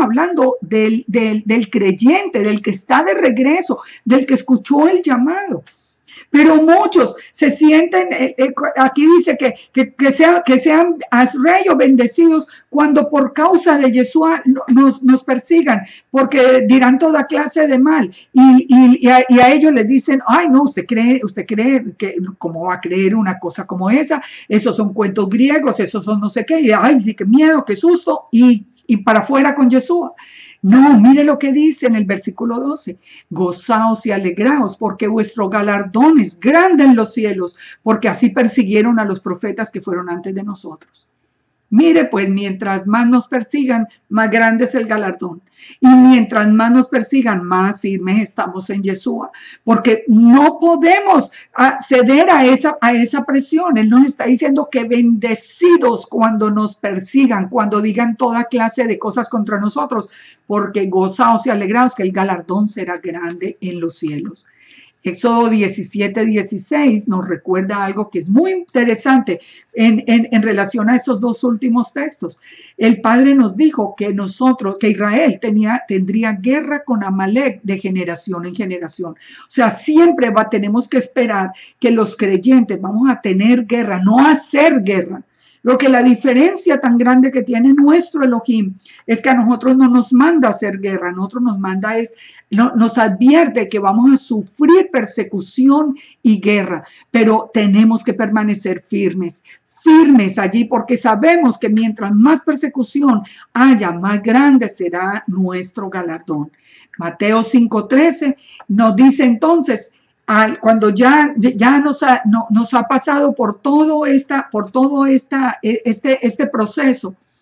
del creyente, del que está de regreso, del que escuchó el llamado. Pero muchos se sienten, aquí dice que sean asrey o bendecidos cuando por causa de Yeshua nos persigan, porque dirán toda clase de mal. Y a ellos les dicen, ay no, usted cree que, ¿cómo va a creer una cosa como esa? Esos son cuentos griegos, esos son no sé qué, y ay, sí, qué miedo, qué susto, y para afuera con Yeshua. No, mire lo que dice en el versículo 12. Gozaos y alegraos, porque vuestro galardón es grande en los cielos, porque así persiguieron a los profetas que fueron antes de nosotros. Mire, pues mientras más nos persigan, más grande es el galardón. Y mientras más nos persigan, más firmes estamos en Yeshua. Porque no podemos ceder a esa presión. Él nos está diciendo que bendecidos cuando nos persigan, cuando digan toda clase de cosas contra nosotros. Porque gozaos y alegraos que el galardón será grande en los cielos. Éxodo 17:16 nos recuerda algo que es muy interesante en relación a esos dos últimos textos. El Padre nos dijo que Israel tendría guerra con Amalek de generación en generación. O sea, siempre tenemos que esperar que los creyentes vamos a tener guerra, no hacer guerra. Lo que la diferencia tan grande que tiene nuestro Elohim es que a nosotros no nos manda a hacer guerra, a nosotros nos advierte que vamos a sufrir persecución y guerra, pero tenemos que permanecer firmes allí, porque sabemos que mientras más persecución haya, más grande será nuestro galardón. Mateo 5:13 nos dice entonces, cuando ya nos ha pasado por todo este proceso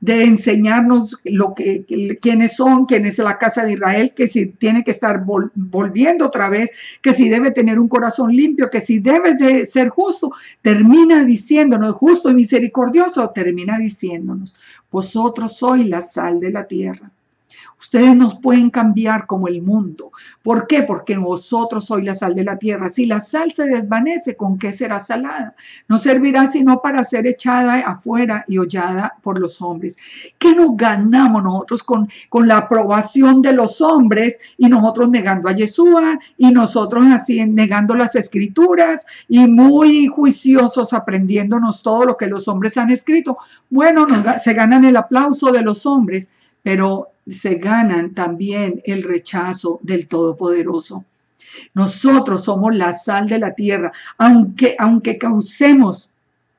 de enseñarnos quiénes son, quién es la casa de Israel, que si tiene que estar volviendo otra vez, que si debe tener un corazón limpio, que si debe de ser justo, termina diciéndonos, justo y misericordioso, termina diciéndonos, vosotros sois la sal de la tierra. Ustedes nos pueden cambiar como el mundo. ¿Por qué? Porque vosotros sois la sal de la tierra. Si la sal se desvanece, ¿con qué será salada? No servirá sino para ser echada afuera y hollada por los hombres. ¿Qué nos ganamos nosotros con la aprobación de los hombres y nosotros negando a Yeshua y nosotros así negando las escrituras y muy juiciosos aprendiéndonos todo lo que los hombres han escrito? Bueno, se ganan el aplauso de los hombres, pero se ganan también el rechazo del Todopoderoso. Nosotros somos la sal de la tierra, aunque causemos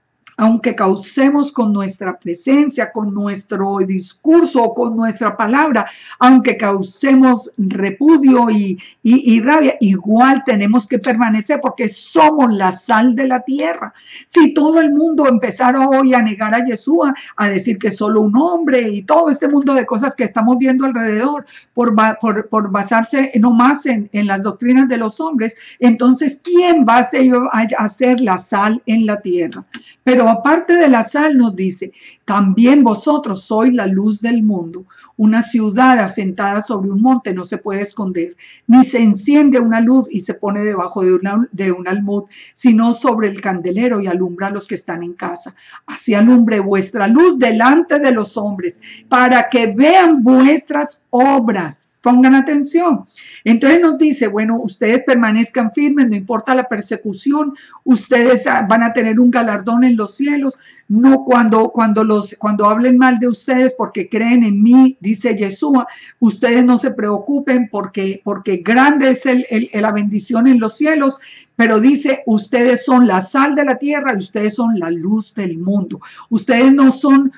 con nuestra presencia, con nuestro discurso, con nuestra palabra, aunque causemos repudio y rabia, igual tenemos que permanecer porque somos la sal de la tierra. Si todo el mundo empezara hoy a negar a Yeshua, a decir que es solo un hombre y todo este mundo de cosas que estamos viendo alrededor por basarse no más en las doctrinas de los hombres, entonces ¿quién va a ser la sal en la tierra? Pero aparte de la sal nos dice, también vosotros sois la luz del mundo. Una ciudad asentada sobre un monte no se puede esconder, ni se enciende una luz y se pone debajo de un almud, sino sobre el candelero y alumbra a los que están en casa. Así alumbre vuestra luz delante de los hombres, para que vean vuestras obras. Pongan atención. Entonces nos dice, bueno, ustedes permanezcan firmes, no importa la persecución, ustedes van a tener un galardón en los cielos. No cuando hablen mal de ustedes porque creen en mí, dice Yeshua, ustedes no se preocupen porque grande es la bendición en los cielos, pero dice, ustedes son la sal de la tierra y ustedes son la luz del mundo. Ustedes no son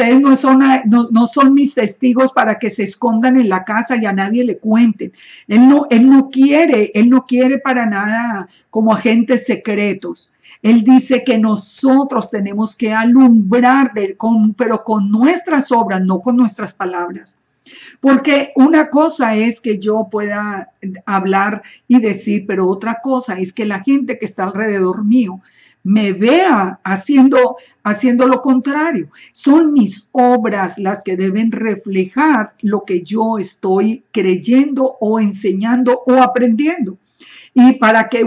mis testigos para que se escondan en la casa y a nadie le cuenten. Él no quiere para nada como agentes secretos. Él dice que nosotros tenemos que alumbrar, pero con nuestras obras, no con nuestras palabras. Porque una cosa es que yo pueda hablar y decir, pero otra cosa es que la gente que está alrededor mío me vea haciendo lo contrario. Son mis obras las que deben reflejar lo que yo estoy creyendo o enseñando o aprendiendo. Y para que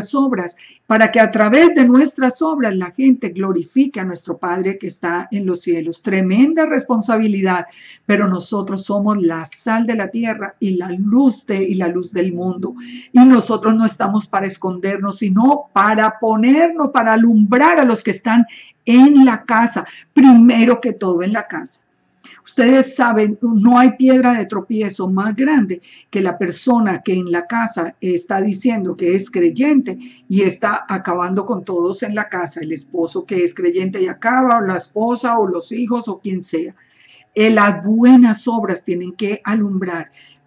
a través de nuestras obras la gente glorifique a nuestro Padre que está en los cielos. Tremenda responsabilidad, pero nosotros somos la sal de la tierra y la luz del mundo. Y nosotros no estamos para escondernos, sino para para alumbrar a los que están en la casa, primero que todo en la casa. Ustedes saben, no hay piedra de tropiezo más grande que la persona que en la casa está diciendo que es creyente y está acabando con todos en la casa, el esposo que es creyente y acaba, o la esposa o los hijos o quien sea. Las buenas obras tienen que alumbrar.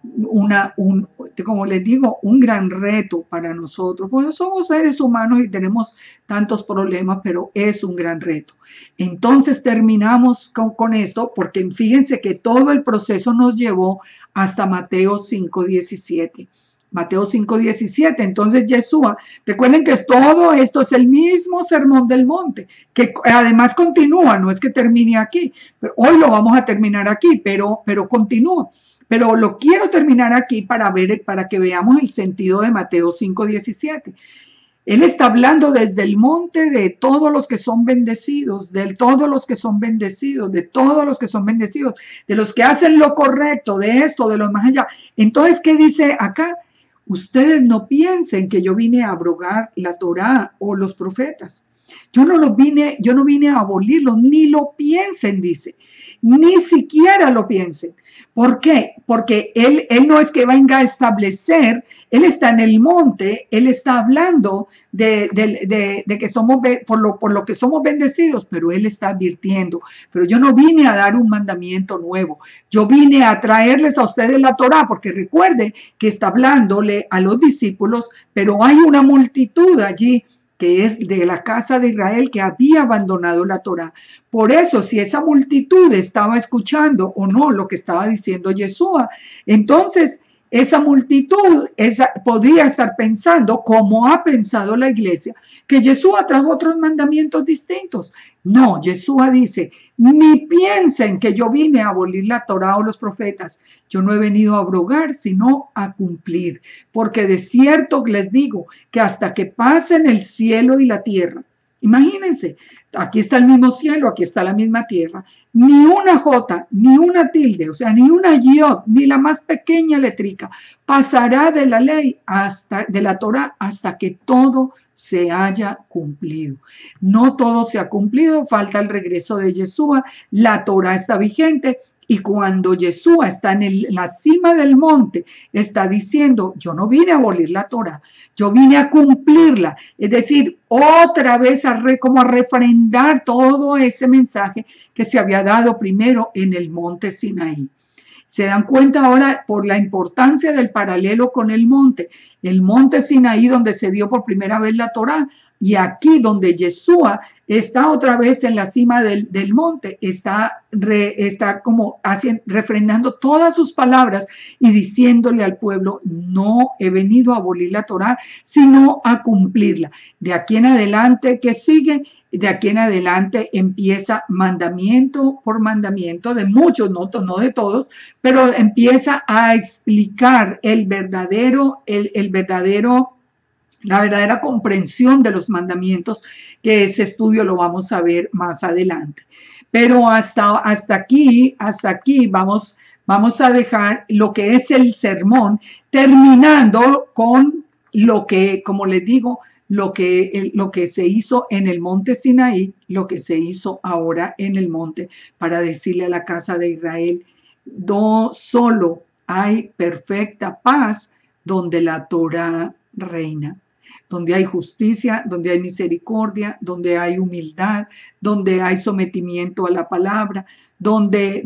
Como les digo, un gran reto para nosotros, porque somos seres humanos y tenemos tantos problemas, pero es un gran reto. Entonces terminamos con esto, porque fíjense que todo el proceso nos llevó hasta Mateo 5:17. Mateo 5:17. Entonces Yeshua, recuerden que todo esto es el mismo sermón del monte, que además continúa, no es que termine aquí, pero hoy lo vamos a terminar aquí, pero continúa. Pero lo quiero terminar aquí para que veamos el sentido de Mateo 5:17. Él está hablando desde el monte de todos los que son bendecidos, de todos los que son bendecidos, de todos los que son bendecidos, de los que hacen lo correcto, de esto, de los más allá. Entonces, ¿qué dice acá? Ustedes no piensen que yo vine a abrogar la Torá o los profetas. Yo no vine a abolirlo, ni lo piensen, dice. Ni siquiera lo piensen. ¿Por qué? Porque él no es que venga a establecer, él está en el monte, él está hablando de que somos, por lo que somos bendecidos, pero él está advirtiendo. Pero yo no vine a dar un mandamiento nuevo, yo vine a traerles a ustedes la Torá, porque recuerden que está hablándole a los discípulos, pero hay una multitud allí que es de la casa de Israel que había abandonado la Torá. Por eso, si esa multitud estaba escuchando o no lo que estaba diciendo Yeshua, entonces esa multitud podría estar pensando, como ha pensado la iglesia, que Yeshua trajo otros mandamientos distintos. No, Yeshua dice, ni piensen que yo vine a abolir la Torá o los profetas. Yo no he venido a abrogar, sino a cumplir. Porque de cierto les digo que hasta que pasen el cielo y la tierra, imagínense, aquí está el mismo cielo, aquí está la misma tierra, ni una jota, ni una tilde, o sea, ni una yod, ni la más pequeña letrica, pasará de la ley de la Torá hasta que todo se haya cumplido. No todo se ha cumplido, falta el regreso de Yeshua, la Torá está vigente, y cuando Yeshua está en la cima del monte, está diciendo, yo no vine a abolir la Torá, yo vine a cumplirla. Es decir, otra vez como a refrendar todo ese mensaje que se había dado primero en el monte Sinaí. Se dan cuenta ahora por la importancia del paralelo con el monte Sinaí, donde se dio por primera vez la Torá, y aquí donde Yeshua está otra vez en la cima del monte, está como refrendando todas sus palabras y diciéndole al pueblo, no he venido a abolir la Torá, sino a cumplirla. De aquí en adelante, ¿qué sigue? De aquí en adelante empieza mandamiento por mandamiento, de muchos, no de todos, pero empieza a explicar la verdadera comprensión de los mandamientos, que ese estudio lo vamos a ver más adelante. Pero hasta aquí vamos a dejar lo que es el sermón, terminando con lo que, como les digo, lo que se hizo en el monte Sinaí, lo que se hizo ahora en el monte, para decirle a la casa de Israel, no solo hay perfecta paz donde la Torá reina, donde hay justicia, donde hay misericordia, donde hay humildad, donde hay sometimiento a la palabra, donde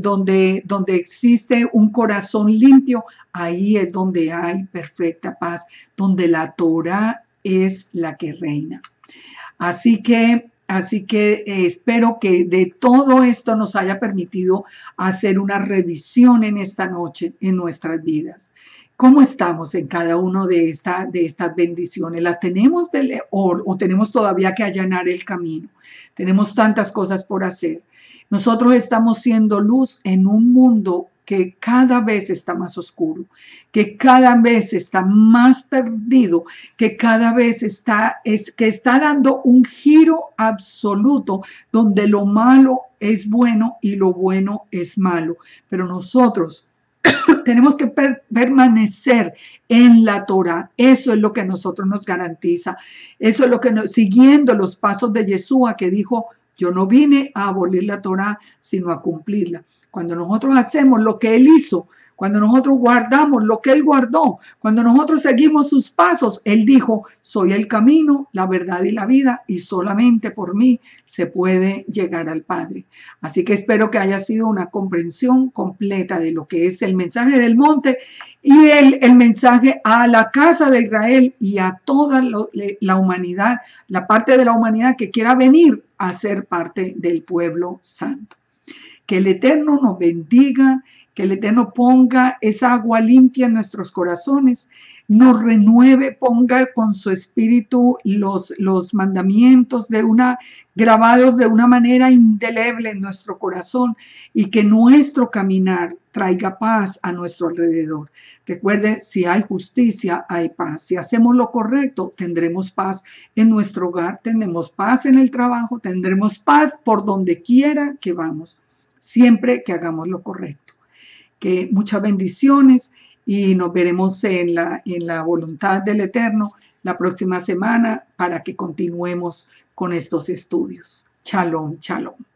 existe un corazón limpio, ahí es donde hay perfecta paz, donde la Torá es la que reina. Así que espero que de todo esto nos haya permitido hacer una revisión en esta noche en nuestras vidas. ¿Cómo estamos en cada uno de estas bendiciones? ¿La tenemos o tenemos todavía que allanar el camino? Tenemos tantas cosas por hacer. Nosotros estamos siendo luz en un mundo que cada vez está más oscuro, que cada vez está más perdido, que cada vez está dando un giro absoluto donde lo malo es bueno y lo bueno es malo. Pero nosotros tenemos que permanecer en la Torá. Eso es lo que a nosotros nos garantiza. Eso es lo que siguiendo los pasos de Yeshua, que dijo, yo no vine a abolir la Torá, sino a cumplirla. Cuando nosotros hacemos lo que Él hizo, cuando nosotros guardamos lo que Él guardó, cuando nosotros seguimos sus pasos, Él dijo, soy el camino, la verdad y la vida, y solamente por mí se puede llegar al Padre. Así que espero que haya sido una comprensión completa de lo que es el mensaje del monte y el mensaje a la casa de Israel y a toda la humanidad, la parte de la humanidad que quiera venir a ser parte del pueblo santo. Que el Eterno nos bendiga, que el Eterno ponga esa agua limpia en nuestros corazones, nos renueve, ponga con su espíritu los mandamientos grabados de una manera indeleble en nuestro corazón, y que nuestro caminar traiga paz a nuestro alrededor. Recuerden, si hay justicia, hay paz. Si hacemos lo correcto, tendremos paz en nuestro hogar, tendremos paz en el trabajo, tendremos paz por donde quiera que vamos, siempre que hagamos lo correcto. Que muchas bendiciones, y nos veremos en la voluntad del Eterno la próxima semana para que continuemos con estos estudios. Shalom, shalom.